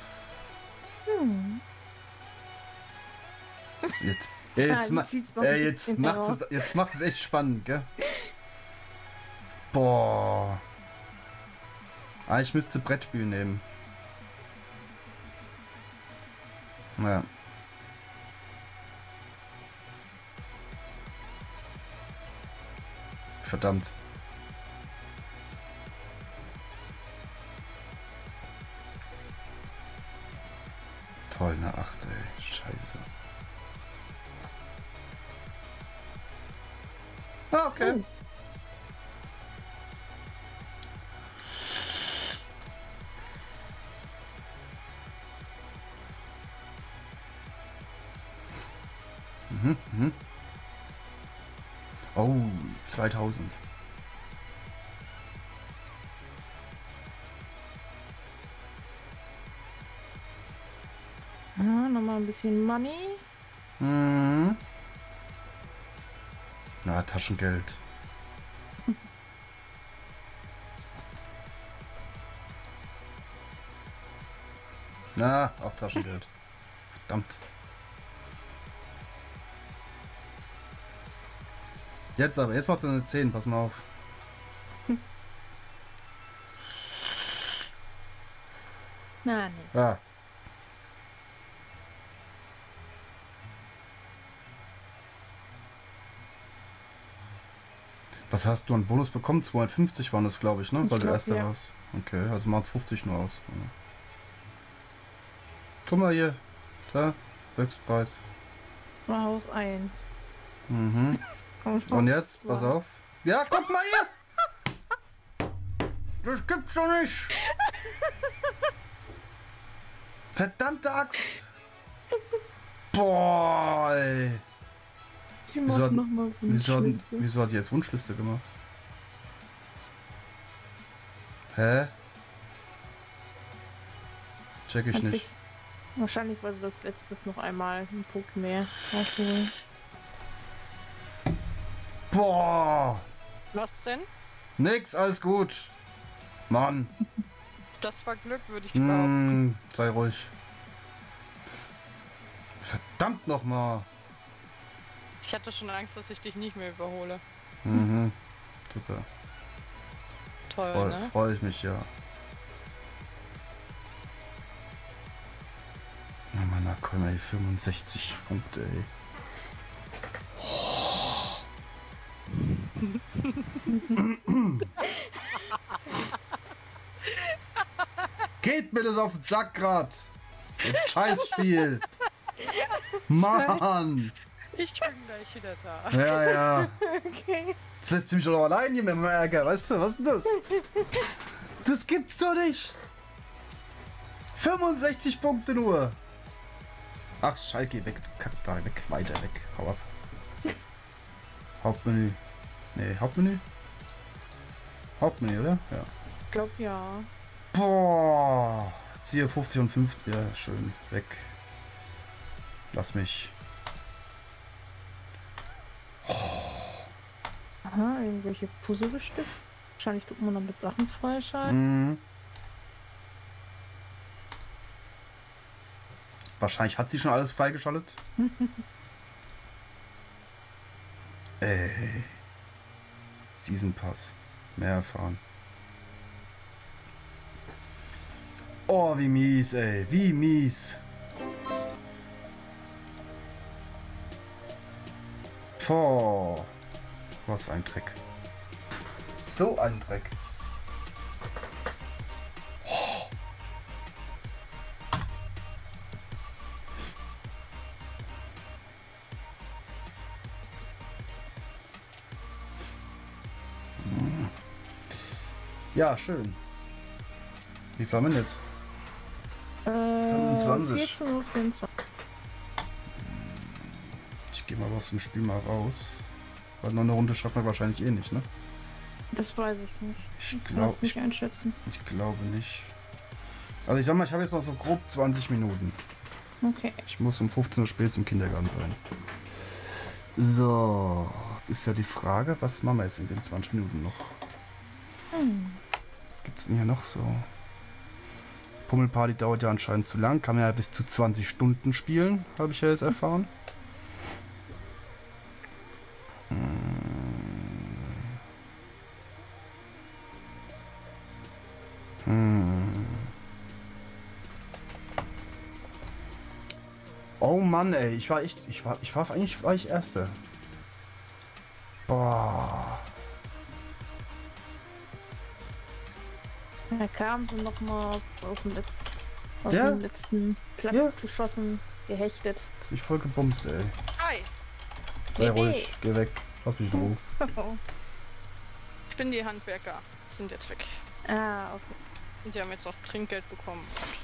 Jetzt, jetzt macht es echt spannend, gell? Boah. Ah, ich müsste Brettspiel nehmen. Naja. Verdammt. Toll, eine 8, ey. Scheiße. Ah, okay. Oh, 2000. Ja, nochmal ein bisschen Money. Mhm. Na, Taschengeld. Na, auch Taschengeld. Verdammt. Jetzt aber, jetzt macht es eine 10, pass mal auf. Na, nee. Ah. Was hast du an Bonus bekommen? 250 waren das, glaube ich, ne? Ich Weil du glaub, erster ja. warst. Okay, also macht es 50 nur aus. Ja. Guck mal hier. Da, Höchstpreis. War Haus 1. Mhm. Und jetzt, pass auf. Ja, guck mal hier! Das gibt's doch nicht! Verdammte Axt! Boah, ey. Die Wieso hat, macht nochmal wieso hat die jetzt Wunschliste gemacht? Hä? Check ich nicht. Wahrscheinlich war es als letztes noch einmal ein Punkt mehr rausholen. Boah! Was denn? Nix, alles gut. Mann. Das war Glück, würde ich behaupten. Sei ruhig. Verdammt nochmal. Ich hatte schon Angst, dass ich dich nicht mehr überhole. Mhm. Super. Toll, ne? Freue ich mich, ja. Oh Mann, na komm, ey, 65 Punkte, ey. Geht mir das auf den Sack grad. Scheißspiel. Mann. Ich bin gleich wieder da. Ja, ja. Okay. Das lässt mich doch noch allein hier mit dem Ärger, weißt du? Was ist denn das? Das gibt's doch nicht. 65 Punkte nur. Ach, Schalke, weg, du Kack da, weg, weiter, weg, hau ab. Hauptmenü. Nee, Hauptmenü? Hauptmenü, oder? Ja. Ich glaube ja. Boah. Jetzt hier 50 und 50. Ja, schön, weg. Lass mich. Aha, irgendwelche Puzzle bestimmt. Wahrscheinlich tut man damit Sachen freischalten. Mhm. Wahrscheinlich hat sie schon alles freigeschaltet. Ey. Season Pass. Mehr erfahren. Oh, wie mies, ey. Wie mies. Boah. Was ein Dreck. So ein Dreck. Ja, schön. Wie viel haben wir jetzt? 25. 14 Uhr 24. Ich gehe mal aus dem Spiel mal raus. Weil noch eine Runde schaffen wir wahrscheinlich eh nicht, ne? Das weiß ich nicht. Ich Kann glaube es nicht einschätzen. ich glaube nicht. Also ich sag mal, ich habe jetzt noch so grob 20 Minuten. Okay. Ich muss um 15 Uhr spät im Kindergarten sein. So, jetzt ist ja die Frage, was machen wir jetzt in den 20 Minuten noch? Was gibt's denn hier noch so? Pummelparty dauert ja anscheinend zu lang. Kann man ja bis zu 20 Stunden spielen, habe ich ja jetzt erfahren. Oh Mann, ey, ich war Erster. Boah. Da kam sie noch mal aus dem Ja? letzten Platz Ja. geschossen, gehechtet. Ich voll gebumst, ey. Hi, Sei Nee. ruhig, geh weg. Lass mich in Ruhe. ich bin die Handwerker. Sind jetzt weg. Ah, okay. Und die haben jetzt auch Trinkgeld bekommen.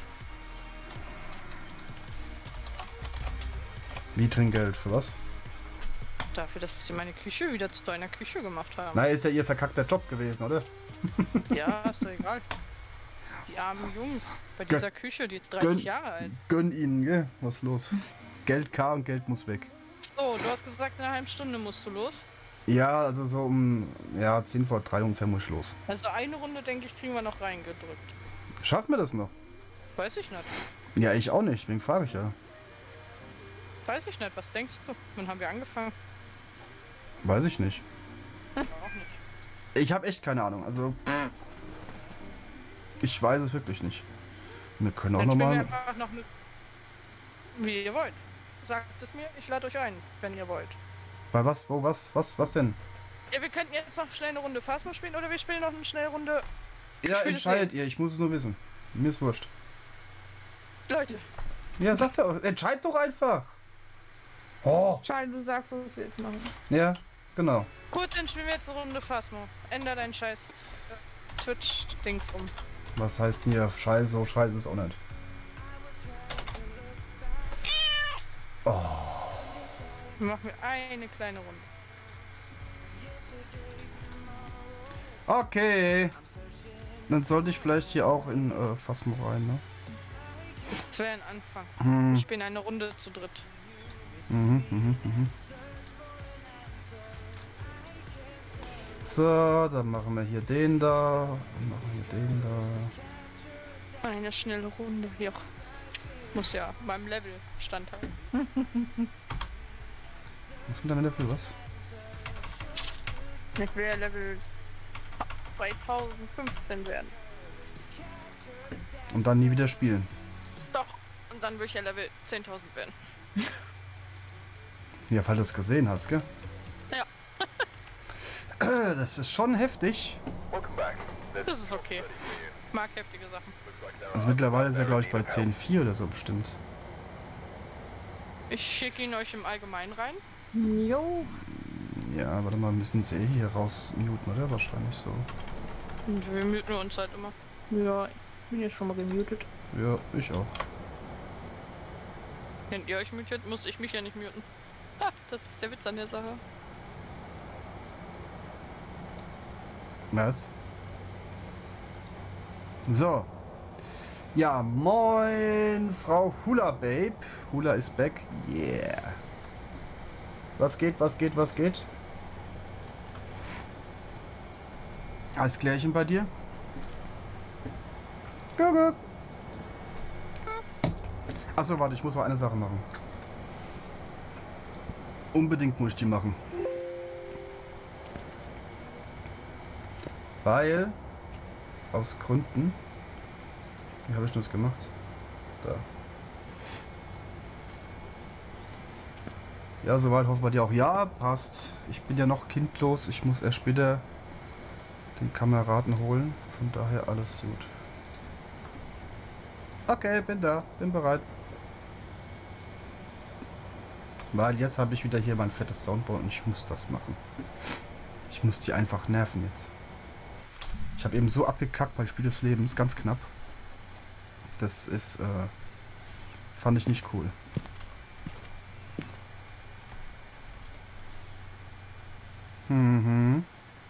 Wie Trinkgeld? Für was? Dafür, dass sie meine Küche wieder zu deiner Küche gemacht haben. Na, ist ja ihr verkackter Job gewesen, oder? Ja, ist doch egal. Die armen Jungs bei dieser Küche, die ist 30 Gönn- Jahre alt. Gönn ihnen, gell? Was ist los? Geld K und Geld muss weg. So, du hast gesagt, in einer halben Stunde musst du los. Ja, also so um 10 vor 3 ungefähr muss ich los. Also eine Runde, denke ich, kriegen wir noch reingedrückt. Schaffen wir das noch? Weiß ich nicht. Ja, ich auch nicht, deswegen frage ich ja. Weiß ich nicht. Was denkst du? Wann haben wir angefangen? Weiß ich nicht. Auch nicht. Ich habe echt keine Ahnung, also ich weiß es wirklich nicht. Wir können auch Dann spielen wir nochmal... einfach noch mit. Wie ihr wollt. Sagt es mir, ich lade euch ein, wenn ihr wollt. Bei was? Wo? Was denn? Ja, wir könnten jetzt noch schnell eine Runde Phasma spielen oder wir spielen noch eine schnelle Runde. Ja, Spiel entscheidet ihr, ich muss es nur wissen. Mir ist wurscht. Leute, Ja, sagt er, entscheid doch einfach. Oh, Schein, du sagst, was wir jetzt machen. ja, genau. gut, dann spielen wir jetzt eine Runde Phasma. Änder deinen scheiß Twitch-Dings um. Was heißt denn hier scheiße, so scheiße ist auch nicht. Dann machen wir eine kleine Runde. Okay. Dann sollte ich vielleicht hier auch in Phasma rein, ne? Das wäre ein Anfang. Hm. Wir spielen eine Runde zu dritt. So, dann machen wir hier den da. Und machen wir den da. Eine schnelle Runde. Ja. Muss ja beim Level standhalten. Was sind damit dafür? Was? Ich will ja Level 2015 werden. Und dann nie wieder spielen. Doch. Und dann will ich ja Level 10.000 werden. Ja, weil du es gesehen hast, gell? Ja. Das ist schon heftig. Welcome back. Das ist okay. Mag heftige Sachen. Also mittlerweile ist er, glaube ich, bei 10,4 oder so bestimmt. Ich schicke ihn euch im Allgemeinen rein. Jo. Ja, warte mal, müssen sie eh hier raus muten, oder? Wahrscheinlich so. Und wir muten uns halt immer. Ja, ich bin jetzt schon mal gemutet. Ja, ich auch. Wenn ihr euch mutet, muss ich mich ja nicht muten. Ah, das ist der Witz an der Sache. Was? So. Ja, moin, Frau Hula Babe. Hula ist back. Yeah. Was geht, was geht, was geht? Alles Klärchen bei dir? Guck. Achso, warte, ich muss noch eine Sache machen. Unbedingt muss ich die machen. Weil, aus Gründen, wie habe ich das gemacht? Da. Ja, soweit hoffen wir dir auch. Ja, passt. Ich bin ja noch kindlos. Ich muss erst später den Kameraden holen. Von daher alles gut. Okay, bin da. Bin bereit. Weil jetzt habe ich wieder hier mein fettes Soundboard und ich muss das machen. Ich muss die einfach nerven jetzt. Ich habe eben so abgekackt bei Spiel des Lebens. Ganz knapp. Das ist, fand ich nicht cool. Mhm.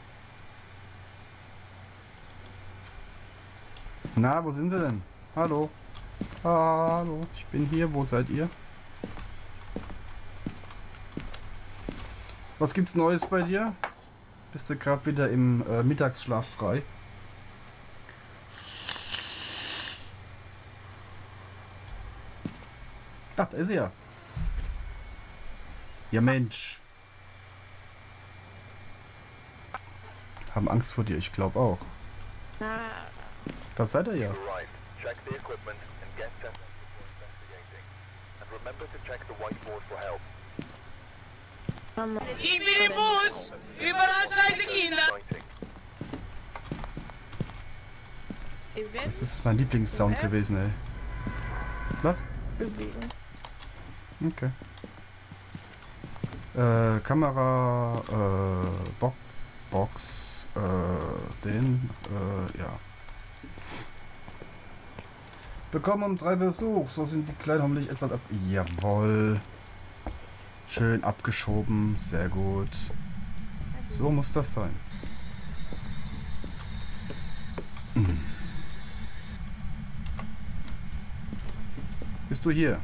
Na, wo sind sie denn? Hallo? Hallo, ich bin hier. Wo seid ihr? Was gibt's Neues bei dir? Bist du gerade wieder im Mittagsschlaf frei? Ach, da ist er ja. Ja, Mensch. Haben Angst vor dir, ich glaube auch. Na, Da seid ihr ja. Arrived. Check the equipment and get set up before investigating. And remember to check the whiteboard for help. Mama. Ich bin im Bus! Überall scheiße Kinder! Fighting. Event Das ist mein Lieblingssound gewesen, ey. Was? bewegen. Okay. Kamera, Box, ja. Bekommen um 3 Besuch. So sind die Kleinen hoffentlich etwas ab. Jawohl. Schön abgeschoben. Sehr gut. So muss das sein. Bist du hier?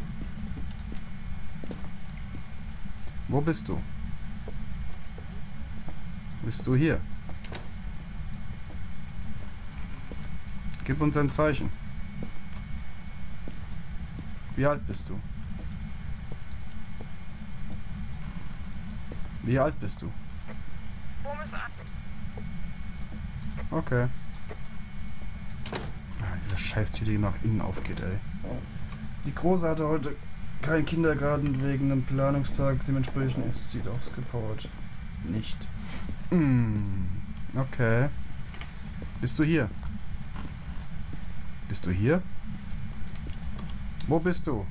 Wo bist du? Bist du hier? Gib uns ein Zeichen. Wie alt bist du? Wie alt bist du? Okay. Ah, diese Scheißtür, die nach innen aufgeht, ey. Die Große hatte heute keinen Kindergarten wegen einem Planungstag. Dementsprechend ist sie ausgepowert. Nicht. Okay. Bist du hier? Bist du hier? Wo bist du?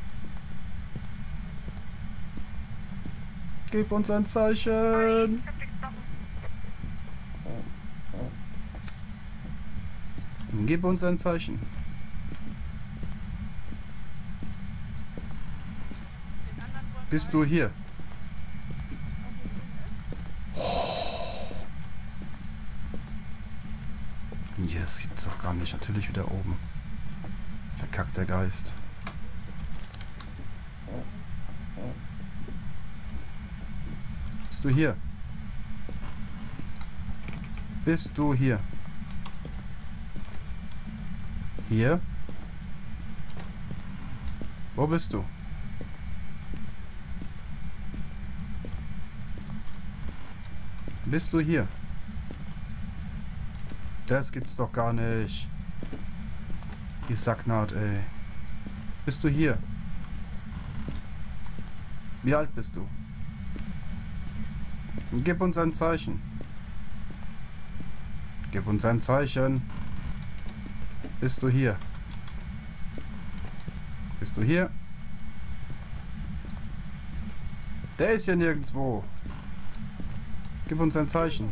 Gib uns ein Zeichen. Gib uns ein Zeichen. Bist du hier? Hier, das gibt's doch gar nicht. Natürlich wieder oben. Verkackter Geist. Bist du hier? Bist du hier? Hier? Wo bist du? Bist du hier? Das gibt's doch gar nicht. Die Sacknaht, ey. Bist du hier? Wie alt bist du? Gib uns ein Zeichen. Gib uns ein Zeichen. Bist du hier? Bist du hier? Der ist ja nirgendwo. Gib uns ein Zeichen.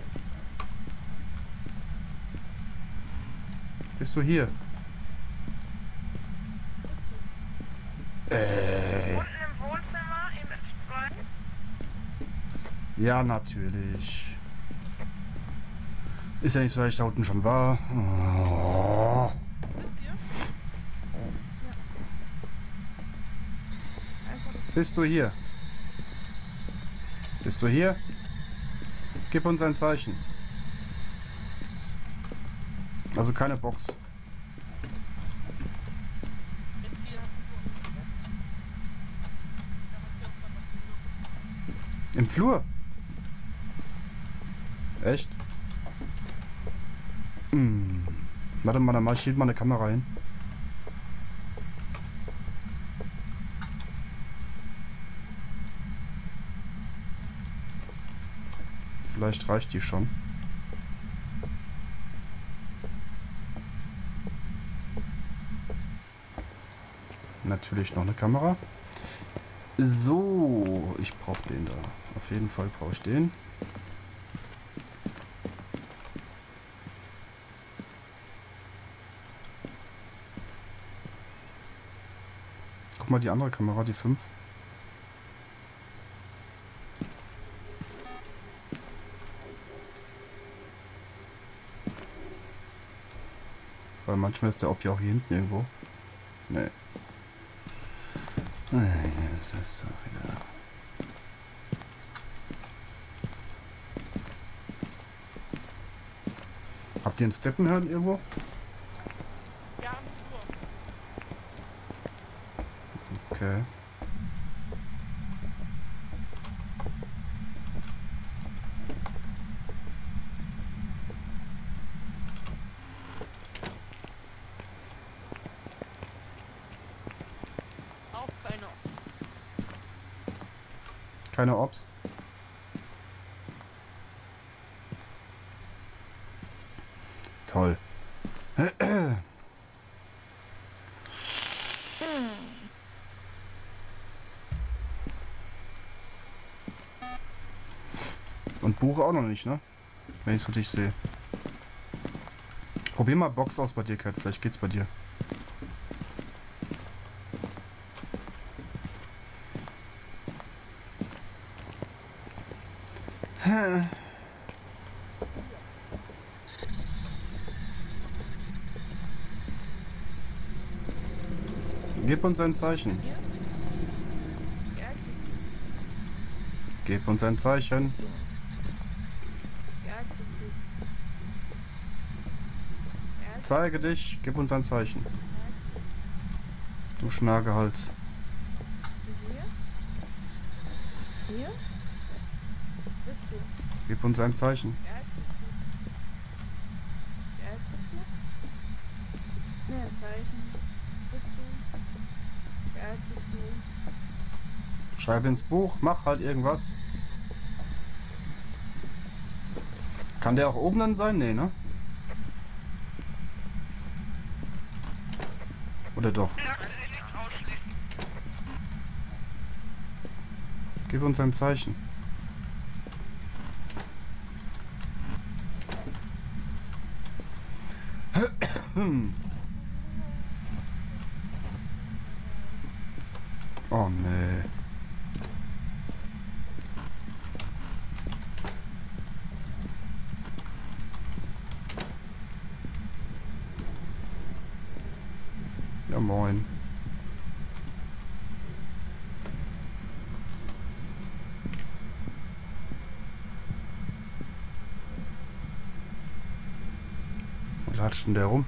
Bist du hier? Unten im Wohnzimmer, im F2. Ja, natürlich. Ist ja nicht so, dass ich da unten schon war. Oh. Bist du hier? Bist du hier? Gib uns ein Zeichen. Also keine Box. Im Flur? Echt? Warte mal, dann mach ich hier mal eine Kamera hin. Vielleicht reicht die schon. Natürlich noch eine Kamera. So, ich brauche den da. Auf jeden Fall brauche ich den. Guck mal, die andere Kamera, die 5. Weil manchmal ist der Ob ja auch hier hinten irgendwo. Nee. Das ist doch wieder. Habt ihr einen Steppen hören irgendwo? Ja, am Flur. Okay. Auch keine. Keine Ops. Toll. Und Buch auch noch nicht, ne? Wenn ich es richtig sehe. Probier mal Box aus bei dir, Kat. Vielleicht geht's bei dir. Gib uns ein Zeichen. Ja, bist Gib uns ein Zeichen. du. Ja, bist du. Ja, Zeige dich. Gib uns ein Zeichen. Du Schnagehals. hier. Hier. Bist du. Gib uns ein Zeichen. Ja, bist du. Ja, bist du. Mehr Zeichen. Bist du. Ja, bist du. Schreib ins Buch. Mach halt irgendwas. Kann der auch oben dann sein? Nee, ne? Oder doch? Gib uns ein Zeichen. Oh nee. Ja moin. Wo latscht denn der rum?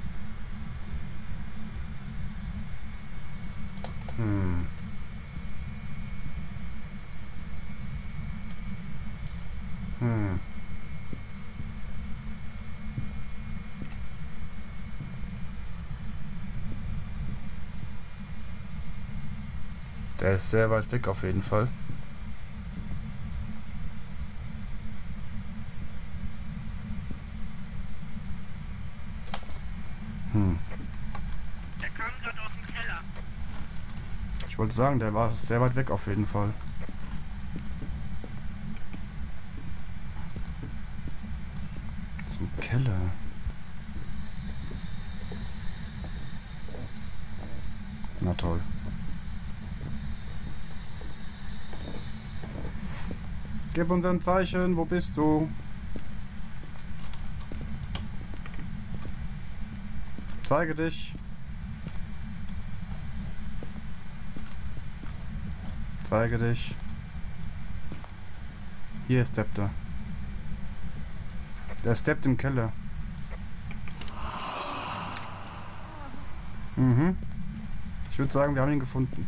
Der ist sehr weit weg auf jeden Fall. Der kam gerade aus dem Keller. Ich wollte sagen, der war sehr weit weg auf jeden Fall. Zum Keller. Na toll. Gib uns ein Zeichen, wo bist du? Zeige dich. Zeige dich. Hier steppt er. Der steppt im Keller. Mhm. Ich würde sagen, wir haben ihn gefunden.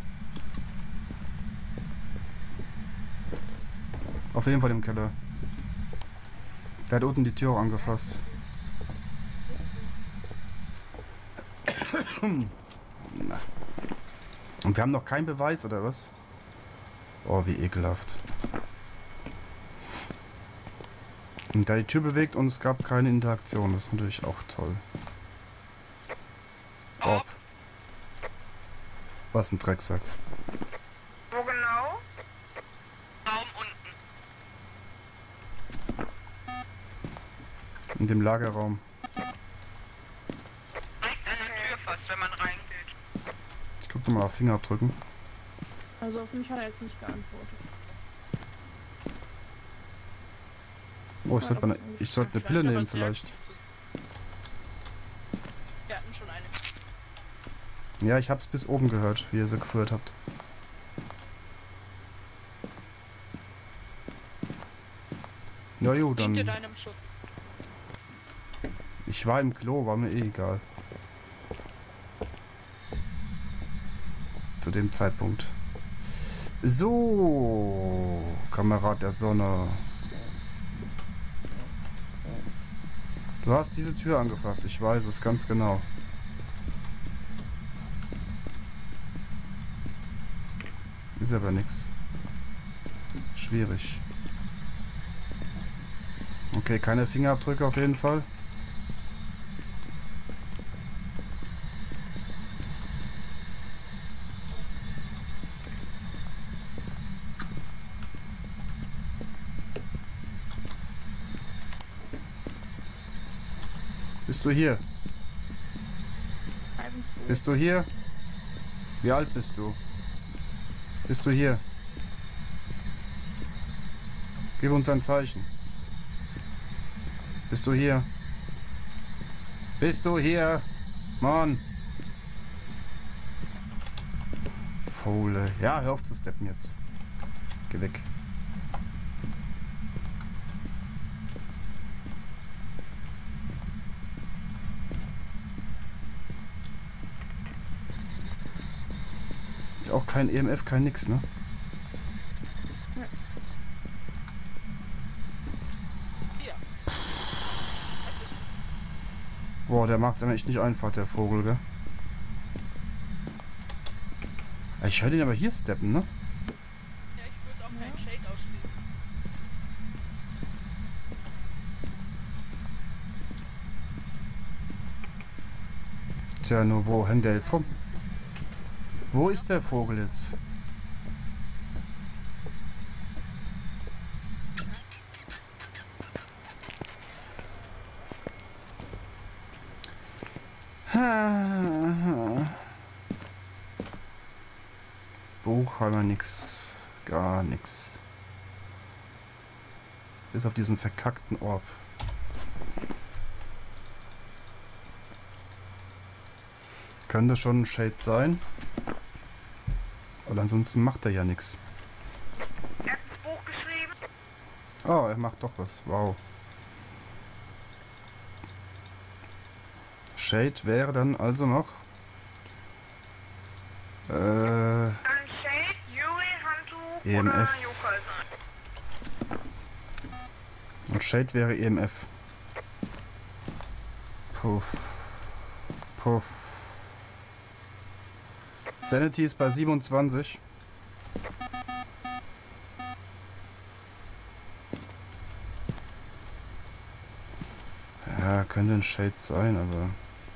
Auf jeden Fall im Keller. Der hat unten die Tür auch angefasst. Na. Und wir haben noch keinen Beweis, oder was? Oh, wie ekelhaft. Und da die Tür bewegt und es gab keine Interaktion. Das ist natürlich auch toll. Orb. Was ein Drecksack. Wo genau? Raum unten. In dem Lagerraum. Direkt an der Tür fast, wenn man reingeht. Ich guck noch mal auf Fingerabdrücken. Also auf mich hat er jetzt nicht geantwortet. Oh, ich sollte eine Pille nehmen vielleicht. Wir hatten schon eine. Ja, ich hab's bis oben gehört, wie ihr sie geführt habt. Ja, jo, Dient dir dann. deinem Schuss. Ich war im Klo, war mir eh egal. Zu dem Zeitpunkt. So, Kamerad der Sonne. Du hast diese Tür angefasst, ich weiß es ganz genau. Ist aber nix. Schwierig. Okay, keine Fingerabdrücke auf jeden Fall. Bist du hier? Bist du hier? Wie alt bist du? Bist du hier? Gib uns ein Zeichen. Bist du hier? Bist du hier? Mann! Faule. Ja, hör auf zu steppen jetzt. Geh weg. Auch kein EMF, kein nix, ne? Hier. Boah, der macht's aber echt nicht einfach, der Vogel, gell? Ich höre den aber hier steppen, ne? Ja, ich würde auch keinen Shade ausschließen. Tja, nur wo hängt der jetzt rum? Wo ist der Vogel jetzt? Buch haben wir nix. Gar nix. Bis auf diesen verkackten Orb. Könnte schon ein Shade sein. Aber ansonsten macht er ja nichts. Er hat das Buch geschrieben. Oh, er macht doch was. Wow. Shade wäre dann also noch. Dann Shade, Yuri, Handtuch EMF. oder Yokai sein. Und Shade wäre EMF. Puff. Puff. Sanity ist bei 27. Ja, könnte ein Shade sein, aber...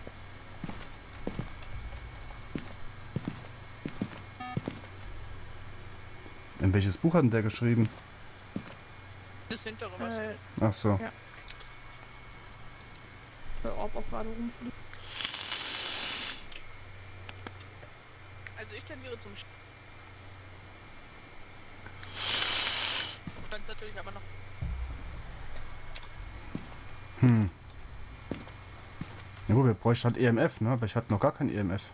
In welches Buch hat denn der geschrieben? Das hintere was. Ach so. Ja. Der Orb auch gerade rumfliegt. Also ich tendiere zum Du kannst natürlich aber noch. Ja gut, wir bräuchten halt EMF, ne? Aber ich hatte noch gar kein EMF.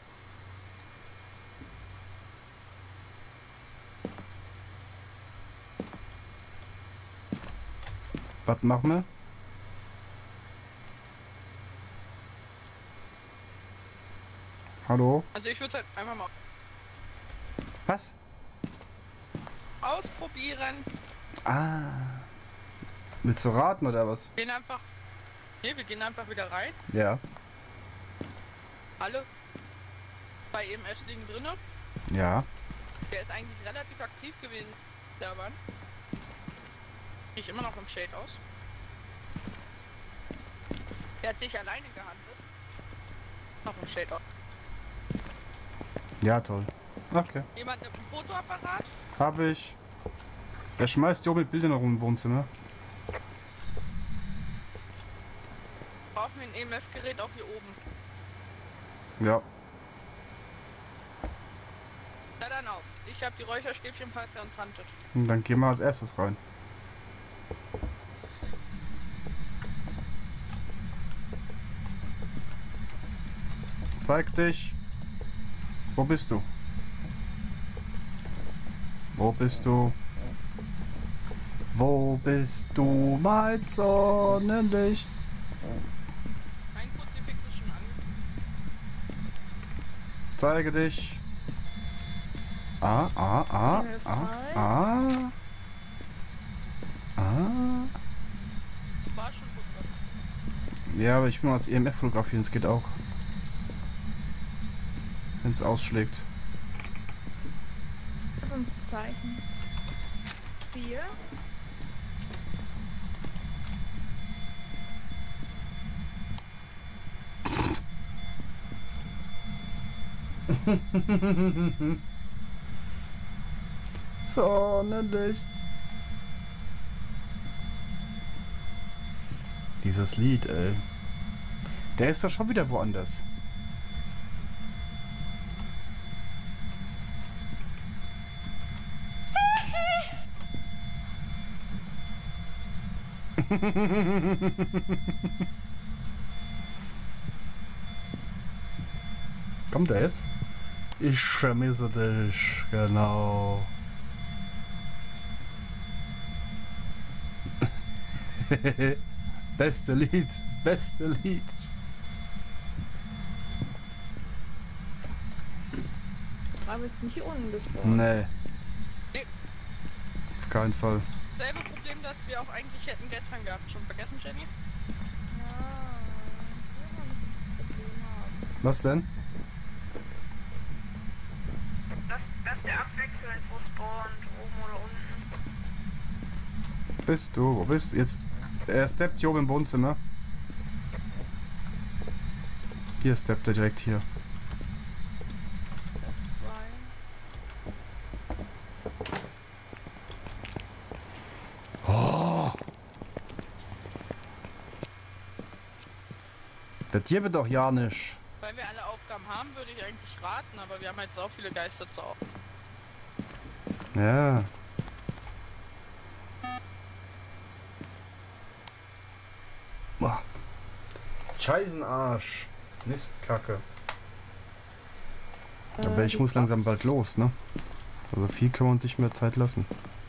Was machen wir? Hallo? Also ich würde halt einfach mal Was? ausprobieren. Ah. Willst du raten oder was? Gehen einfach. Ne, wir gehen einfach wieder rein. Ja. Alle. Bei EMFs liegen drinne. Ja. Der ist eigentlich relativ aktiv gewesen. Der Mann. Ich immer noch im Shade aus. Der hat sich alleine gehandelt. Noch ein Shade auf. Ja, toll. Okay. Jemand mit einem Fotoapparat? Hab ich. Der schmeißt jo mit Bildern noch im Wohnzimmer. Brauchen wir ein EMF-Gerät auch hier oben. Ja. Na dann auf. Ich habe die Räucherstäbchen, falls er uns handelt. Und dann gehen wir als erstes rein. Zeig dich. Wo bist du? Wo bist du? Wo bist du, mein Sonnenlicht? Mein Kruzifix ist schon an. Zeige dich. Ah. War schon gut. Ja, aber ich will mal das EMF fotografieren, es geht auch. Wenn es ausschlägt. Gib uns ein Zeichen. 4. Sonnenlicht. Dieses Lied, ey. Der ist doch schon wieder woanders. Kommt er jetzt? Ich vermisse dich, genau. Beste Lied, beste Lied. Aber ist nicht ungesport. Nee. Nee. Auf keinen Fall. Selbe Problem, das wir auch eigentlich hätten gestern gehabt. Schon vergessen, Jenny? Ja, ich will noch nicht das Problem haben. Was denn? Dass der abwechselnd wo spawnt, oben oder unten. Bist du? Wo bist du? Jetzt. Er steppt hier oben im Wohnzimmer. Hier steppt er direkt hier. 2. Oh. Das hier wird doch ja nicht. Weil wir alle Aufgaben haben, würde ich eigentlich raten, aber wir haben halt so viele Geister zu auch. Ja. Boah. Scheißenarsch. Mistkacke. Aber ich muss langsam bald los, ne? Also viel kann man sich mehr Zeit lassen.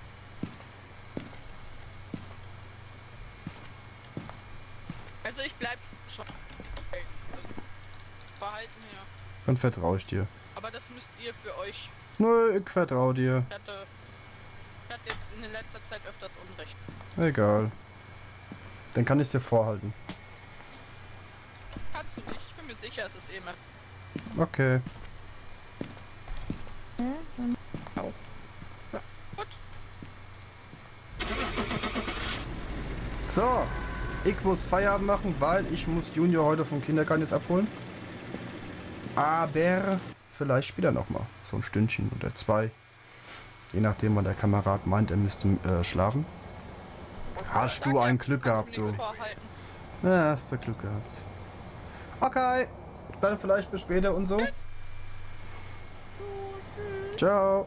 Also ich bleib schon. Okay. Also, Verhalten her. Dann vertraue ich dir. Aber das müsst ihr für euch. Nö, ich vertraue dir. Ich hatte jetzt in letzter Zeit öfters Unrecht. Egal. Dann kann ich es dir vorhalten. Kannst du nicht. Ich bin mir sicher, es ist EMF. Okay. Gut. So. Ich muss Feierabend machen, weil ich muss Junior heute vom Kindergarten jetzt abholen. Aber vielleicht später nochmal. So ein Stündchen oder 2. Je nachdem, wann der Kamerad meint, er müsste schlafen. Hast du ein Glück gehabt, du. Ja, hast du Glück gehabt. Okay. Dann vielleicht bis später und so. Ciao.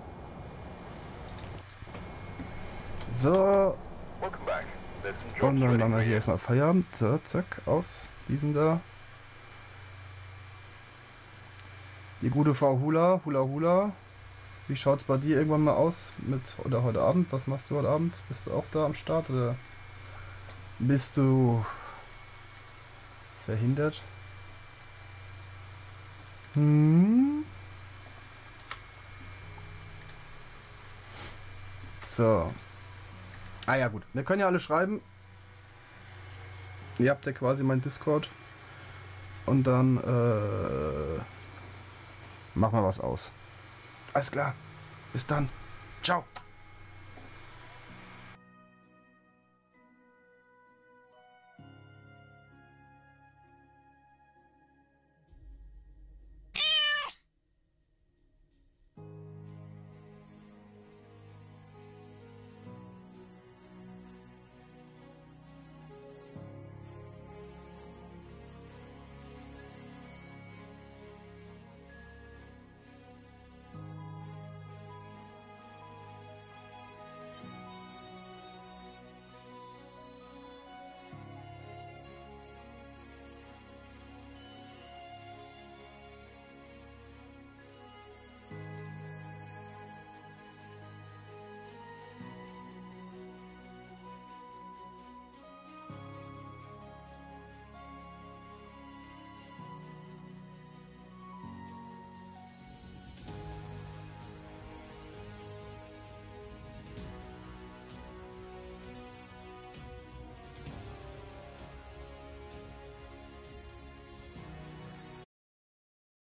So. Welcome back. Let's enjoy Und dann the machen wir hier radio. erstmal Feierabend. So, zack, aus. Diesen da. Die gute Frau Hula. Wie schaut's bei dir irgendwann mal aus mit oder heute Abend? Was machst du heute Abend? Bist du auch da am Start oder bist du verhindert? So. Ah ja gut, wir können ja alle schreiben. Ihr habt ja quasi mein Discord. Und dann machen wir was aus. Alles klar. Bis dann. Ciao.